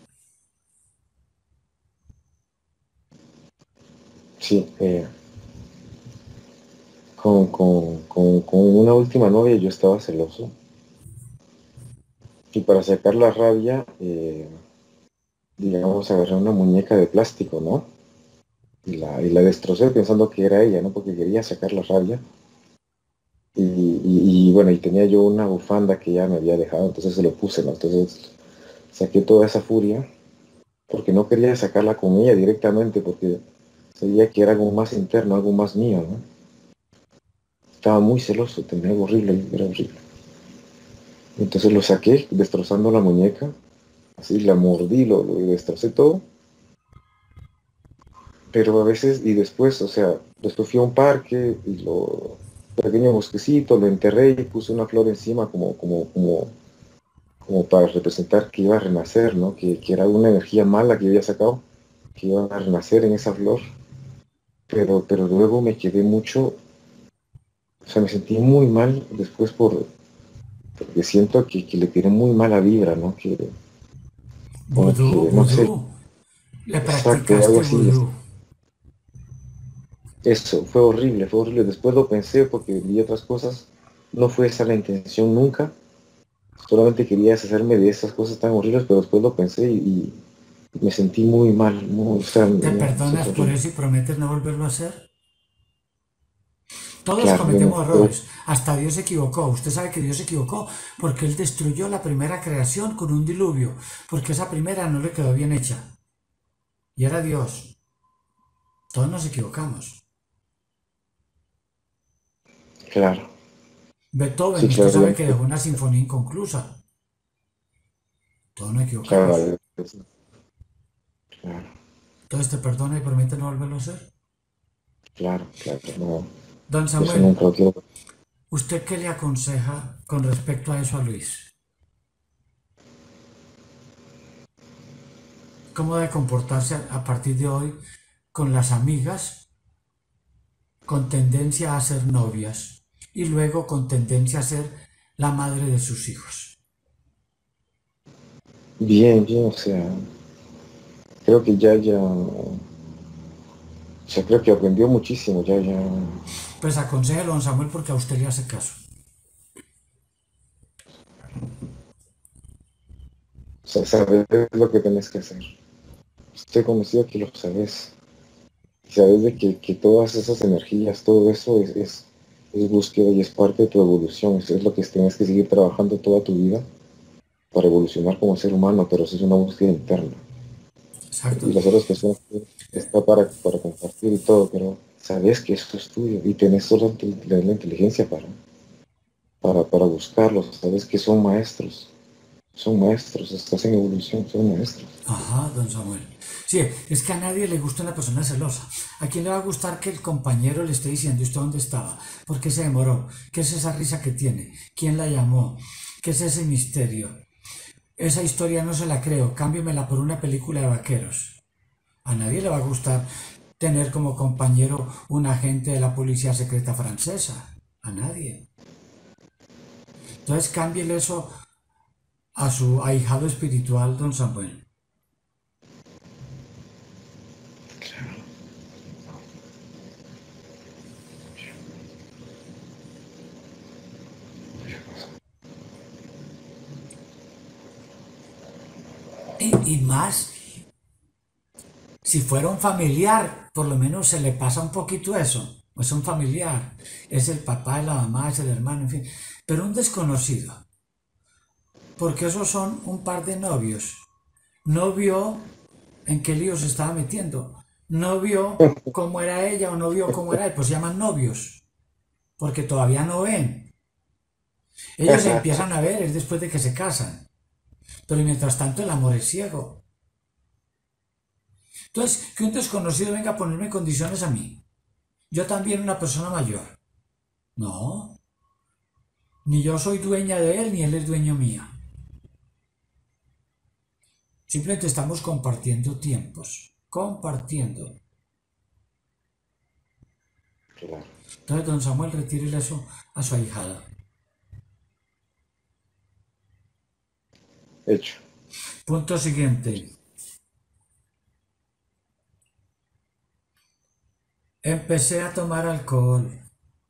Sí, eh, con, con, con, con una última novia yo estaba celoso. Y para sacar la rabia, eh, digamos, agarré una muñeca de plástico, ¿no? Y la, y la destrocé pensando que era ella, ¿no? Porque quería sacar la rabia. Y, y- y, bueno, y tenía yo una bufanda que ya me había dejado, entonces se lo puse, ¿no? Entonces saqué toda esa furia porque no quería sacarla con ella directamente porque sabía que era algo más interno, algo más mío, ¿no? Estaba muy celoso, tenía algo horrible, era horrible. Entonces lo saqué, destrozando la muñeca, así la mordí, lo, lo destrocé todo. Pero a veces, y después, o sea, después fui a un parque y lo, pequeño bosquecito, lo enterré y puse una flor encima como, como, como, como para representar que iba a renacer, ¿no? Que, que era una energía mala que había sacado, que iba a renacer en esa flor. Pero, pero luego me quedé mucho, o sea, me sentí muy mal después por, porque siento que, que le tiré muy mala vibra, ¿no? Que, como Vudú, que, no sé, vudú. Le exacto, algo practicaste así. vudú. Eso fue horrible, fue horrible. Después lo pensé porque vi otras cosas. No fue esa la intención nunca. Solamente quería deshacerme de esas cosas tan horribles, pero después lo pensé y, y me sentí muy mal. Muy, o sea, ¿Te no, eso perdonas fue por horrible. eso y prometes no volverlo a hacer? Todos Claro, yo no cometemos puedo. errores. Hasta Dios se equivocó. Usted sabe que Dios se equivocó porque Él destruyó la primera creación con un diluvio, porque esa primera no le quedó bien hecha. Y era Dios. Todos nos equivocamos. Claro, sí, Beethoven, usted claro, yo sabe no que puedo. dejó una sinfonía inconclusa. Todos nos equivocamos. Claro, claro, Entonces te perdona y promete no volverlo a hacer. claro, claro, no, Don eso Samuel, nunca lo quiero. ¿usted qué le aconseja con respecto a eso a Luis? ¿Cómo debe comportarse a partir de hoy con las amigas con tendencia a ser novias y luego con tendencia a ser la madre de sus hijos? Bien, bien, o sea, creo que ya, ya, o sea, creo que aprendió muchísimo, ya, ya, o Pues aconsejelo, don Samuel, porque a usted le hace caso. sea, sabes lo que tienes que hacer. Estoy convencido que lo sabes. Sabes de que, que todas esas energías, todo eso es, es, es búsqueda y es parte de tu evolución. Eso es lo que tienes que seguir trabajando toda tu vida para evolucionar como ser humano, pero eso es una búsqueda interna. Exacto. Y las otras personas está para, para compartir y todo, pero sabes que eso es tuyo y tienes toda la, la inteligencia para, para, para buscarlos. Sabes que son maestros, son maestros, estás en evolución, son maestros. Ajá, don Samuel. Sí, es que a nadie le gusta una persona celosa. ¿A quién le va a gustar que el compañero le esté diciendo usted dónde estaba? ¿Por qué se demoró? ¿Qué es esa risa que tiene? ¿Quién la llamó? ¿Qué es ese misterio? Esa historia no se la creo. Cámbiemela por una película de vaqueros. A nadie le va a gustar tener como compañero un agente de la policía secreta francesa. A nadie. Entonces cámbiele eso a su ahijado espiritual, don Samuel. Y, y más, si fuera un familiar, por lo menos se le pasa un poquito eso. Es un familiar, es el papá, es la mamá, es el hermano, en fin. Pero un desconocido, porque esos son un par de novios. No vio en qué lío se estaba metiendo. No vio cómo era ella o no vio cómo era él. Pues se llaman novios, porque todavía no ven. Ellos se empiezan a ver es después de que se casan. Pero mientras tanto el amor es ciego. Entonces, que un desconocido venga a ponerme condiciones a mí. Yo también una persona mayor. No. Ni yo soy dueña de él, ni él es dueño mía. Simplemente estamos compartiendo tiempos. Compartiendo. Claro. Entonces, don Samuel, retírele eso a su ahijada. Hecho. Punto siguiente. Empecé a tomar alcohol.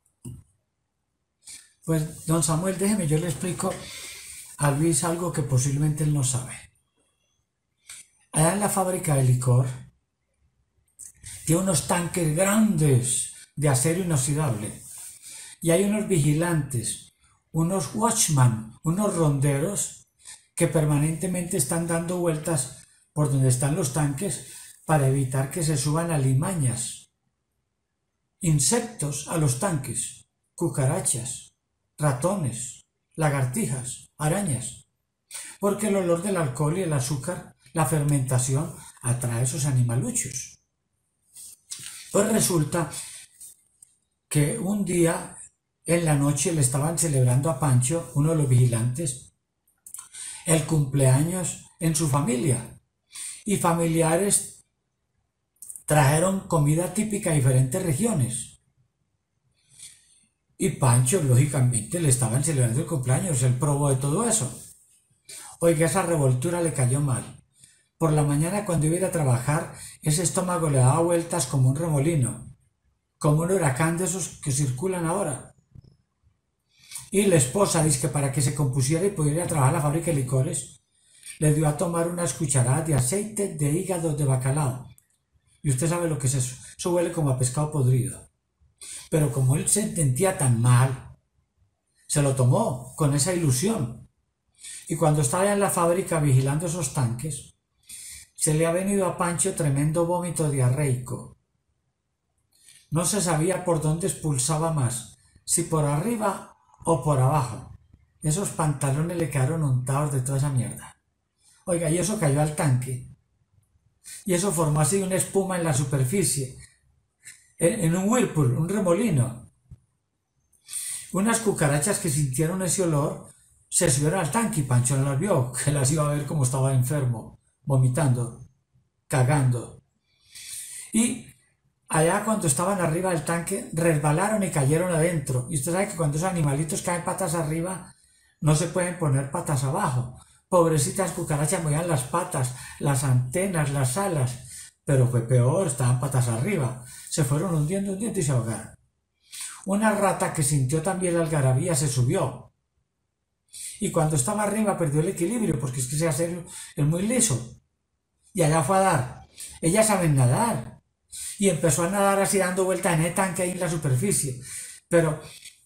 Pues, don Samuel, déjeme, yo le explico a Luis algo que posiblemente él no sabe. Allá en la fábrica de licor, tiene unos tanques grandes de acero inoxidable. Y hay unos vigilantes, unos watchmen, unos ronderos, que permanentemente están dando vueltas por donde están los tanques para evitar que se suban alimañas, insectos a los tanques, cucarachas, ratones, lagartijas, arañas, porque el olor del alcohol y el azúcar, la fermentación, atrae a esos animaluchos. Pues resulta que un día en la noche le estaban celebrando a Pancho, uno de los vigilantes, el cumpleaños en su familia, y familiares trajeron comida típica de diferentes regiones. Y Pancho, lógicamente, le estaban celebrando el cumpleaños, él probó de todo eso. Oiga, esa revoltura le cayó mal. Por la mañana, cuando iba a ir a trabajar, ese estómago le daba vueltas como un remolino, como un huracán de esos que circulan ahora. Y la esposa dice que para que se compusiera y pudiera ir a trabajar a la fábrica de licores, le dio a tomar unas cucharadas de aceite de hígado de bacalao. Y usted sabe lo que es eso. Eso huele como a pescado podrido. Pero como él se sentía tan mal, se lo tomó con esa ilusión. Y cuando estaba en la fábrica vigilando esos tanques, se le ha venido a Pancho tremendo vómito diarreico. No se sabía por dónde expulsaba más, si por arriba o por abajo. Esos pantalones le quedaron untados de toda esa mierda. Oiga, y eso cayó al tanque. Y eso formó así una espuma en la superficie, en, en un whirlpool, un remolino. Unas cucarachas que sintieron ese olor se subieron al tanque y Pancho no las vio, que las iba a ver como estaba enfermo, vomitando, cagando. Y allá cuando estaban arriba del tanque, resbalaron y cayeron adentro. Y usted sabe que cuando esos animalitos caen patas arriba, no se pueden poner patas abajo. Pobrecitas cucarachas movían las patas, las antenas, las alas. Pero fue peor, estaban patas arriba. Se fueron hundiendo, hundiendo y se ahogaron. Una rata que sintió también la algarabía se subió. Y cuando estaba arriba perdió el equilibrio, porque es que ese acero es muy liso. Y allá fue a dar. Ellas saben nadar. Y empezó a nadar así dando vueltas en el tanque ahí en la superficie. Pero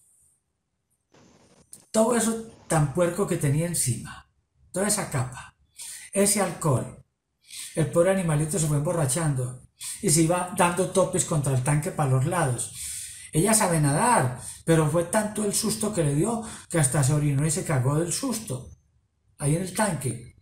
todo eso tan puerco que tenía encima, toda esa capa, ese alcohol, el pobre animalito se fue emborrachando y se iba dando topes contra el tanque para los lados. Ella sabe nadar, pero fue tanto el susto que le dio que hasta se orinó y se cagó del susto, ahí en el tanque.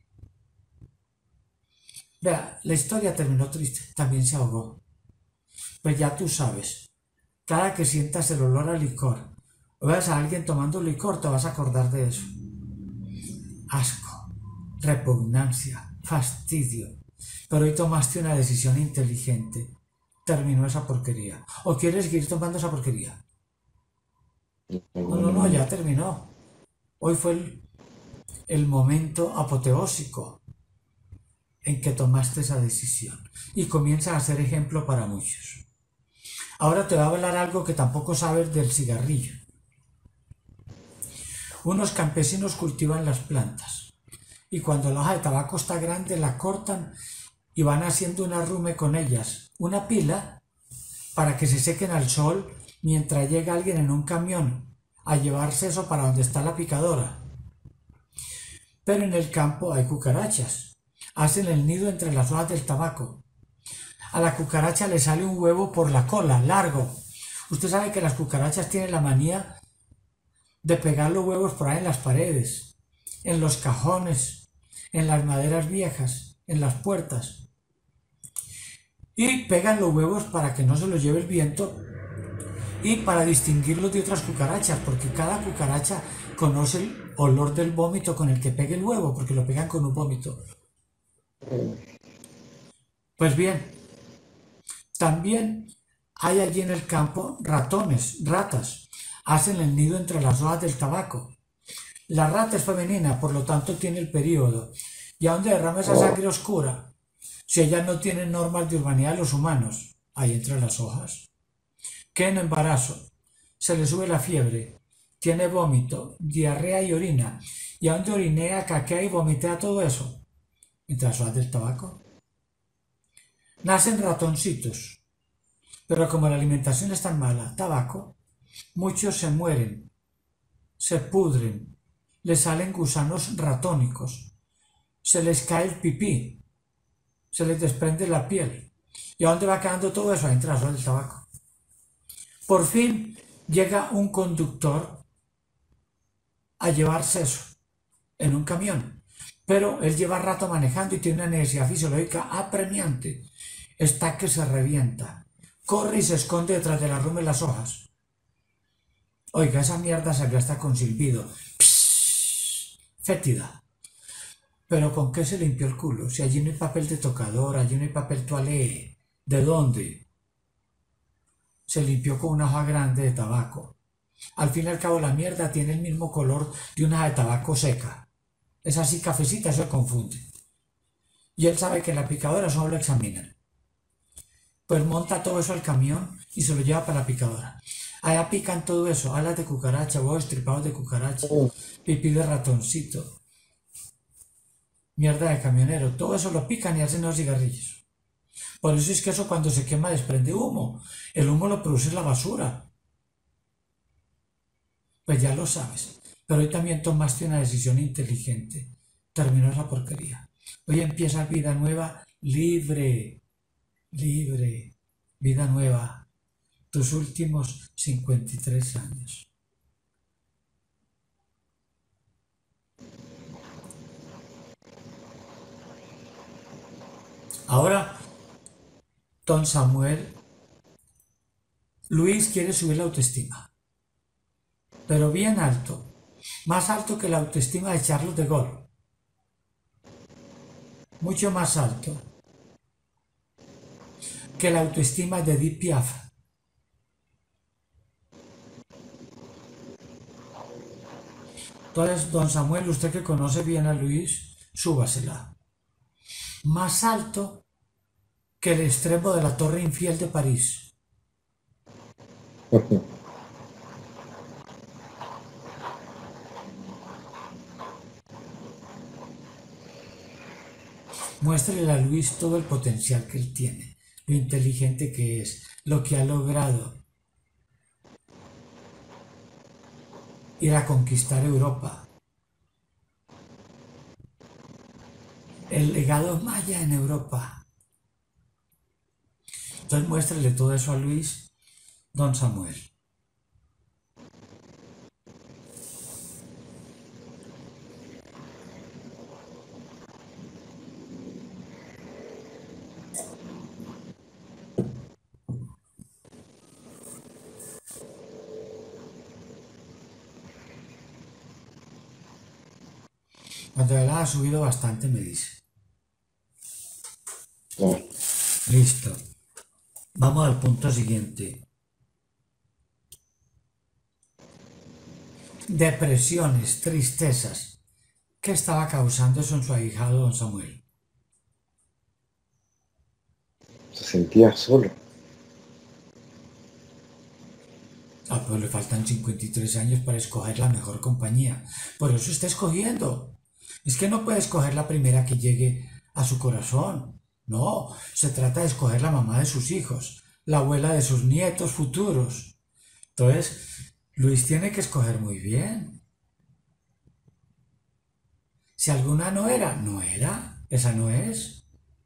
Vea, la historia terminó triste, también se ahogó. Pues ya tú sabes, cada que sientas el olor a licor, o veas a alguien tomando licor, te vas a acordar de eso. Asco, repugnancia, fastidio. Pero hoy tomaste una decisión inteligente. Terminó esa porquería. ¿O quieres seguir tomando esa porquería? No, no, no, ya terminó. Hoy fue el, el momento apoteósico en que tomaste esa decisión y comienzas a ser ejemplo para muchos. Ahora te voy a hablar algo que tampoco sabes del cigarrillo. Unos campesinos cultivan las plantas y cuando la hoja de tabaco está grande la cortan y van haciendo un arrume con ellas, una pila para que se sequen al sol mientras llega alguien en un camión a llevarse eso para donde está la picadora. Pero en el campo hay cucarachas, hacen el nido entre las hojas del tabaco. A la cucaracha le sale un huevo por la cola, largo. Usted sabe que las cucarachas tienen la manía de pegar los huevos por ahí en las paredes, en los cajones, en las maderas viejas, en las puertas. Y pegan los huevos para que no se los lleve el viento y para distinguirlos de otras cucarachas, porque cada cucaracha conoce el olor del vómito con el que pega el huevo, porque lo pegan con un vómito. Pues bien, también hay allí en el campo ratones, ratas, hacen el nido entre las hojas del tabaco. La rata es femenina, por lo tanto tiene el período. ¿Y a dónde derrama esa sangre oscura? Si ellas no tienen normas de urbanidad de los humanos, ahí entre las hojas. ¿Qué en embarazo? Se le sube la fiebre, tiene vómito, diarrea y orina. ¿Y a dónde orinea, caquea y vomitea todo eso? Entre las hojas del tabaco. Nacen ratoncitos, pero como la alimentación es tan mala, tabaco, muchos se mueren, se pudren, les salen gusanos ratónicos, se les cae el pipí, se les desprende la piel. ¿Y a dónde va quedando todo eso? Ahí entre las hojas del tabaco. Por fin llega un conductor a llevarse eso en un camión, pero él lleva rato manejando y tiene una necesidad fisiológica apremiante. Está que se revienta, corre y se esconde detrás del arrume de las hojas. Oiga, esa mierda salió hasta con silbido, psss, fétida. Pero ¿con qué se limpió el culo? Si allí no hay papel de tocador, allí no hay papel toalé. ¿De dónde? Se limpió con una hoja grande de tabaco. Al fin y al cabo la mierda tiene el mismo color de una hoja de tabaco seca. Es así cafecita, se confunde. Y él sabe que en la picadora solo lo examinan. Pues monta todo eso al camión y se lo lleva para la picadora. Allá pican todo eso, alas de cucaracha, huevos estripados de cucaracha, pipí de ratoncito, mierda de camionero, todo eso lo pican y hacen los cigarrillos. Por eso es que eso cuando se quema desprende humo. El humo lo produce la basura. Pues ya lo sabes. Pero hoy también tomaste una decisión inteligente. Terminó esa porquería. Hoy empieza vida nueva, libre, libre, vida nueva. Tus últimos cincuenta y tres años. Ahora, don Samuel, Luis quiere subir la autoestima, pero bien alto, más alto que la autoestima de Charles de Gaulle, mucho más alto que la autoestima de Edith Piaf. Entonces, don Samuel, usted que conoce bien a Luis, súbasela. Más alto que el extremo de la Torre Eiffel de París. Muéstrele a Luis todo el potencial que él tiene, lo inteligente que es, lo que ha logrado. Ir a conquistar Europa. El legado maya en Europa. Entonces muéstrele todo eso a Luis, don Samuel. Cuando él ha subido bastante me dice. No. Listo. Vamos al punto siguiente. depresiones, tristezas. ¿Qué estaba causando eso en su ahijado don Samuel? Se sentía solo. Ah, pues le faltan cincuenta y tres años para escoger la mejor compañía. Por eso está escogiendo. Es que no puede escoger la primera que llegue a su corazón. No, se trata de escoger la mamá de sus hijos, la abuela de sus nietos futuros. Entonces, Luis tiene que escoger muy bien. Si alguna no era, no era. Esa no es.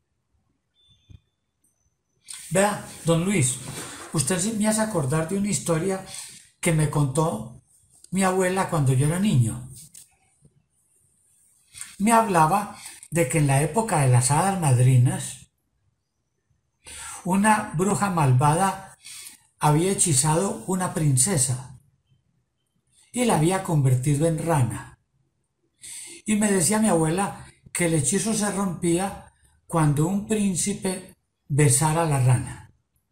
Vea, don Luis, usted me hace acordar de una historia que me contó mi abuela cuando yo era niño. Me hablaba de que en la época de las hadas madrinas, una bruja malvada había hechizado una princesa y la había convertido en rana. Y me decía mi abuela que el hechizo se rompía cuando un príncipe besara a la rana.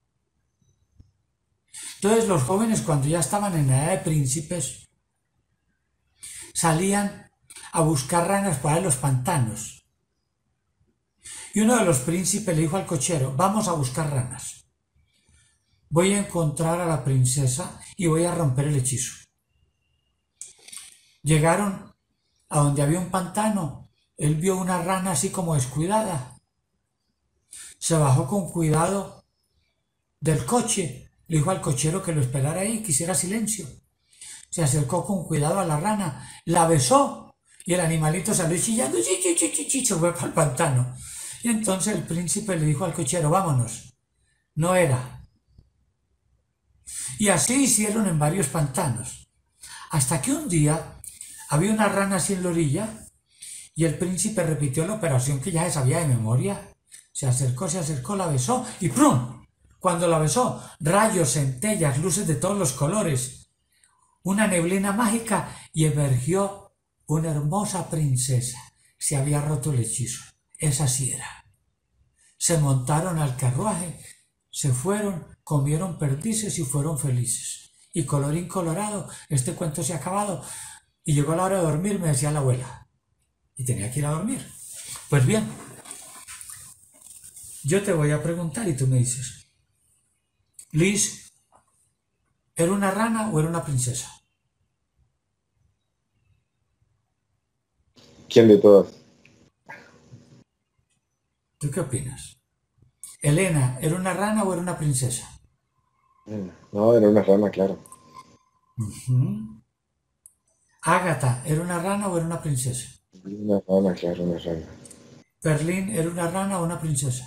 Entonces los jóvenes, cuando ya estaban en la edad de príncipes, salían a buscar ranas para los pantanos. Y uno de los príncipes le dijo al cochero: vamos a buscar ranas. Voy a encontrar a la princesa y voy a romper el hechizo. Llegaron a donde había un pantano. Él vio una rana así como descuidada. Se bajó con cuidado del coche. Le dijo al cochero que lo esperara ahí, que hiciera silencio. Se acercó con cuidado a la rana, la besó y el animalito salió chillando, chi, chi, chi, chi, chi, se fue para el pantano. Y entonces el príncipe le dijo al cochero: vámonos. No era. Y así hicieron en varios pantanos. Hasta que un día había una rana así en la orilla y el príncipe repitió la operación que ya se sabía de memoria. Se acercó, se acercó, la besó y ¡prum! Cuando la besó, rayos, centellas, luces de todos los colores, una neblina mágica, y emergió una hermosa princesa. Se había roto el hechizo. Esa sí era. Se montaron al carruaje, se fueron, comieron perdices y fueron felices. Y colorín colorado, este cuento se ha acabado. Y llegó la hora de dormir, me decía la abuela. Y tenía que ir a dormir. Pues bien, yo te voy a preguntar y tú me dices: Liz, ¿era una rana o era una princesa? ¿Quién de todas? ¿Tú qué opinas? Elena, ¿era una rana o era una princesa? No, era una rana, claro. Uh-huh. Ágata, ¿era una rana o era una princesa? Una rana, claro, una rana. Perlín, ¿era una rana o una princesa?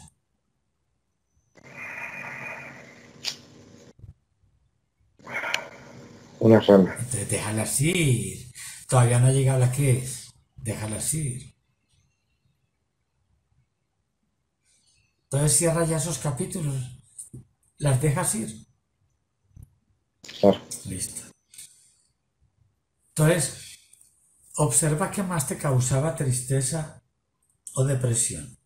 Una rana. Entonces déjalas ir. Todavía no ha llegado la que es. Déjalas ir. Entonces cierra ya esos capítulos. Las dejas ir. Claro. Listo. Entonces, observa qué más te causaba tristeza o depresión.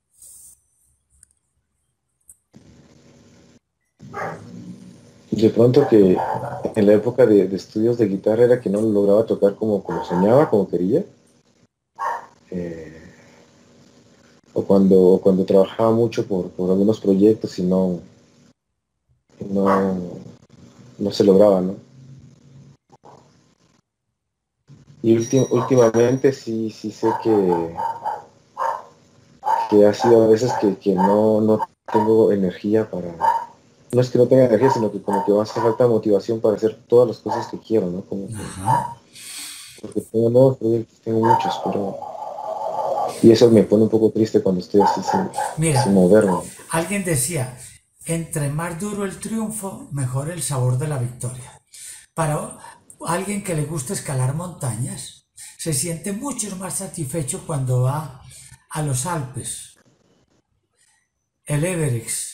De pronto que en la época de, de estudios de guitarra era que no lo lograba tocar como, como soñaba, como quería. Eh, o, cuando, o cuando trabajaba mucho por, por algunos proyectos y no, no, no se lograba, ¿no? Y ultim, últimamente sí, sí sé que, que ha sido a veces que, que no, no tengo energía para... No es que no tenga energía, sino que como que me hace falta motivación para hacer todas las cosas que quiero, ¿no? Como que, porque tengo nuevos proyectos, tengo muchos, pero... Y eso me pone un poco triste cuando estoy así sin, Mira, sin moverme. Alguien decía: entre más duro el triunfo, mejor el sabor de la victoria. Para alguien que le gusta escalar montañas, se siente mucho más satisfecho cuando va a los Alpes, el Everest.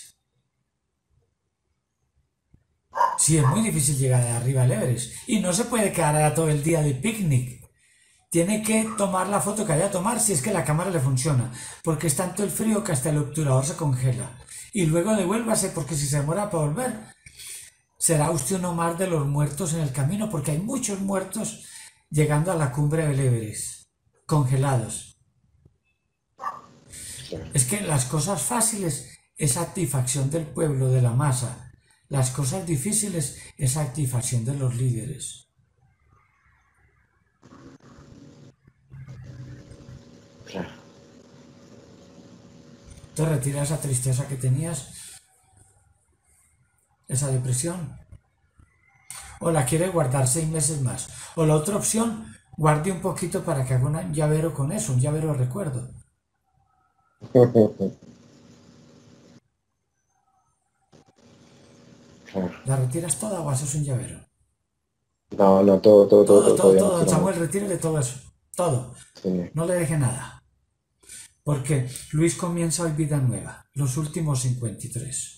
Sí, es muy difícil llegar de arriba al Everest y no se puede quedar allá todo el día de picnic. Tiene que tomar la foto que haya que tomar si es que la cámara le funciona, porque es tanto el frío que hasta el obturador se congela. Y luego devuélvase, porque si se demora para volver, será usted uno más de los muertos en el camino, porque hay muchos muertos llegando a la cumbre del Everest, congelados. Es que las cosas fáciles es satisfacción del pueblo, de la masa. Las cosas difíciles es satisfacción de los líderes. Claro. Te retira esa tristeza que tenías, esa depresión. O la quiere guardar seis meses más. O la otra opción, guarde un poquito para que haga un llavero con eso, un llavero de recuerdo. Claro. ¿La retiras toda o haces un llavero? No, no, todo, todo, todo, Todo, todo, todo, todavía no todo, don quiero Samuel, mucho. retírele todo eso. Todo. Sí. No le deje nada. Porque Luis comienza hoy vida nueva, los últimos cincuenta y tres.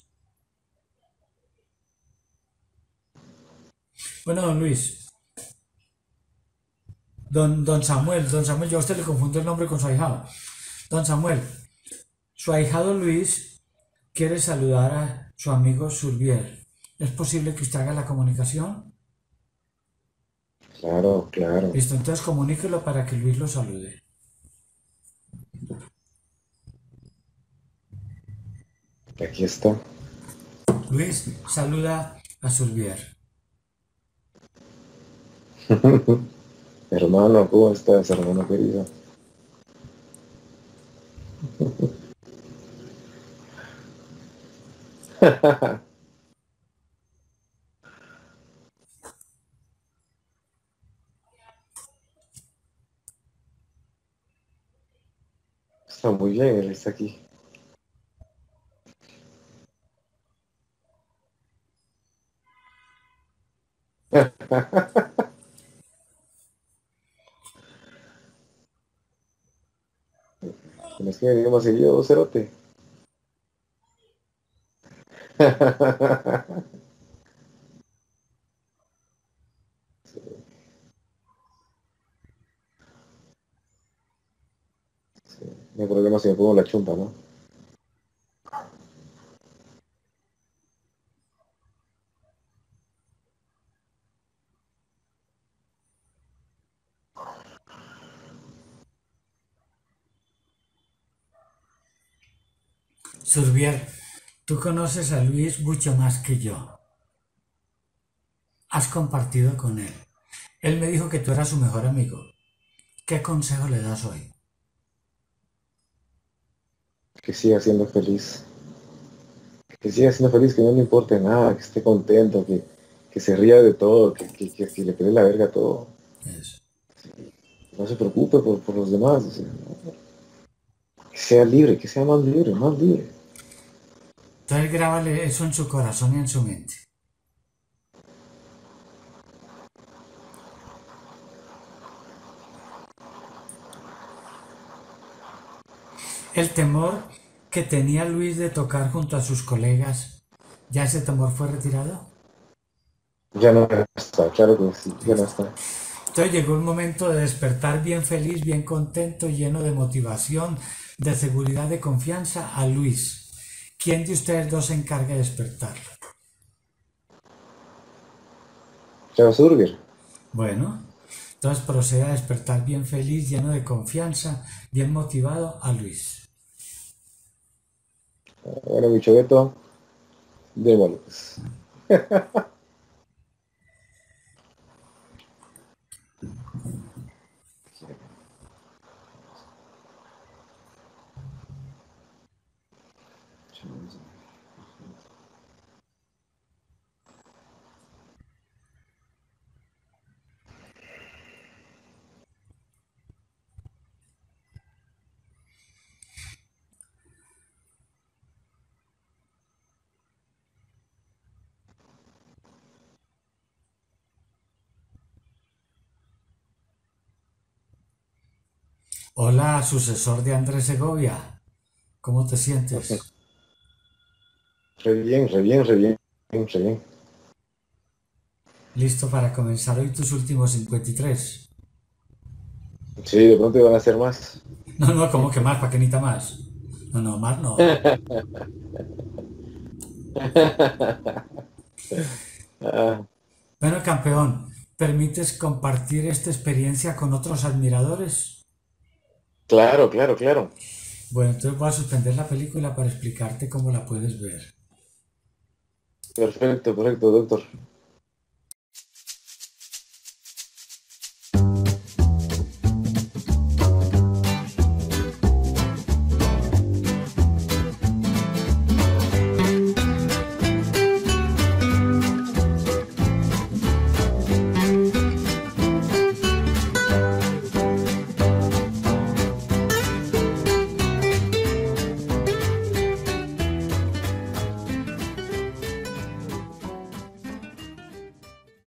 Bueno, don Luis, don, don Samuel, don Samuel, yo a usted le confundo el nombre con su ahijado. Don Samuel, su ahijado Luis quiere saludar a su amigo Surbier. ¿Es posible que usted haga la comunicación? Claro, claro. Listo, entonces comuníquelo para que Luis lo salude. Aquí está. Luis, saluda a Surbier. Hermano, ¿cómo estás, hermano querido? Está muy bien, él está aquí. Tienes que venir más seguido, cerote. Sí, sí. No hay problema si me pongo la chumpa, ¿no? Surbier, tú conoces a Luis mucho más que yo. Has compartido con él. Él me dijo que tú eras su mejor amigo. ¿Qué consejo le das hoy? Que siga siendo feliz. Que siga siendo feliz, que no le importe nada, que esté contento, que, que se ría de todo, que, que, que, que le pele la verga a todo. Eso. No se preocupe por, por los demás. O sea, que sea libre, que sea más libre, más libre. Entonces grábale eso en su corazón y en su mente. El temor que tenía Luis de tocar junto a sus colegas, ¿ya ese temor fue retirado? Ya no está, claro que sí, ya no Listo. está. Entonces llegó el momento de despertar bien feliz, bien contento, lleno de motivación, de seguridad, de confianza a Luis. ¿Quién de ustedes dos se encarga de despertarlo? Chao, Surger. Bueno, entonces procede a despertar bien feliz, lleno de confianza, bien motivado a Luis. Bueno, mi chogueto, démoslo, pues. Hola, sucesor de Andrés Segovia. ¿Cómo te sientes? Re bien, re bien, re bien, re bien. ¿Listo para comenzar hoy tus últimos cincuenta y tres? Sí, de pronto iban a hacer más. No, no, ¿cómo que más? ¿Para qué necesita más? No, no, más no. Ah, Bueno, campeón, permites compartir esta experiencia con otros admiradores. Claro, claro, claro. Bueno, entonces voy a suspender la película para explicarte cómo la puedes ver. Perfecto, perfecto, doctor.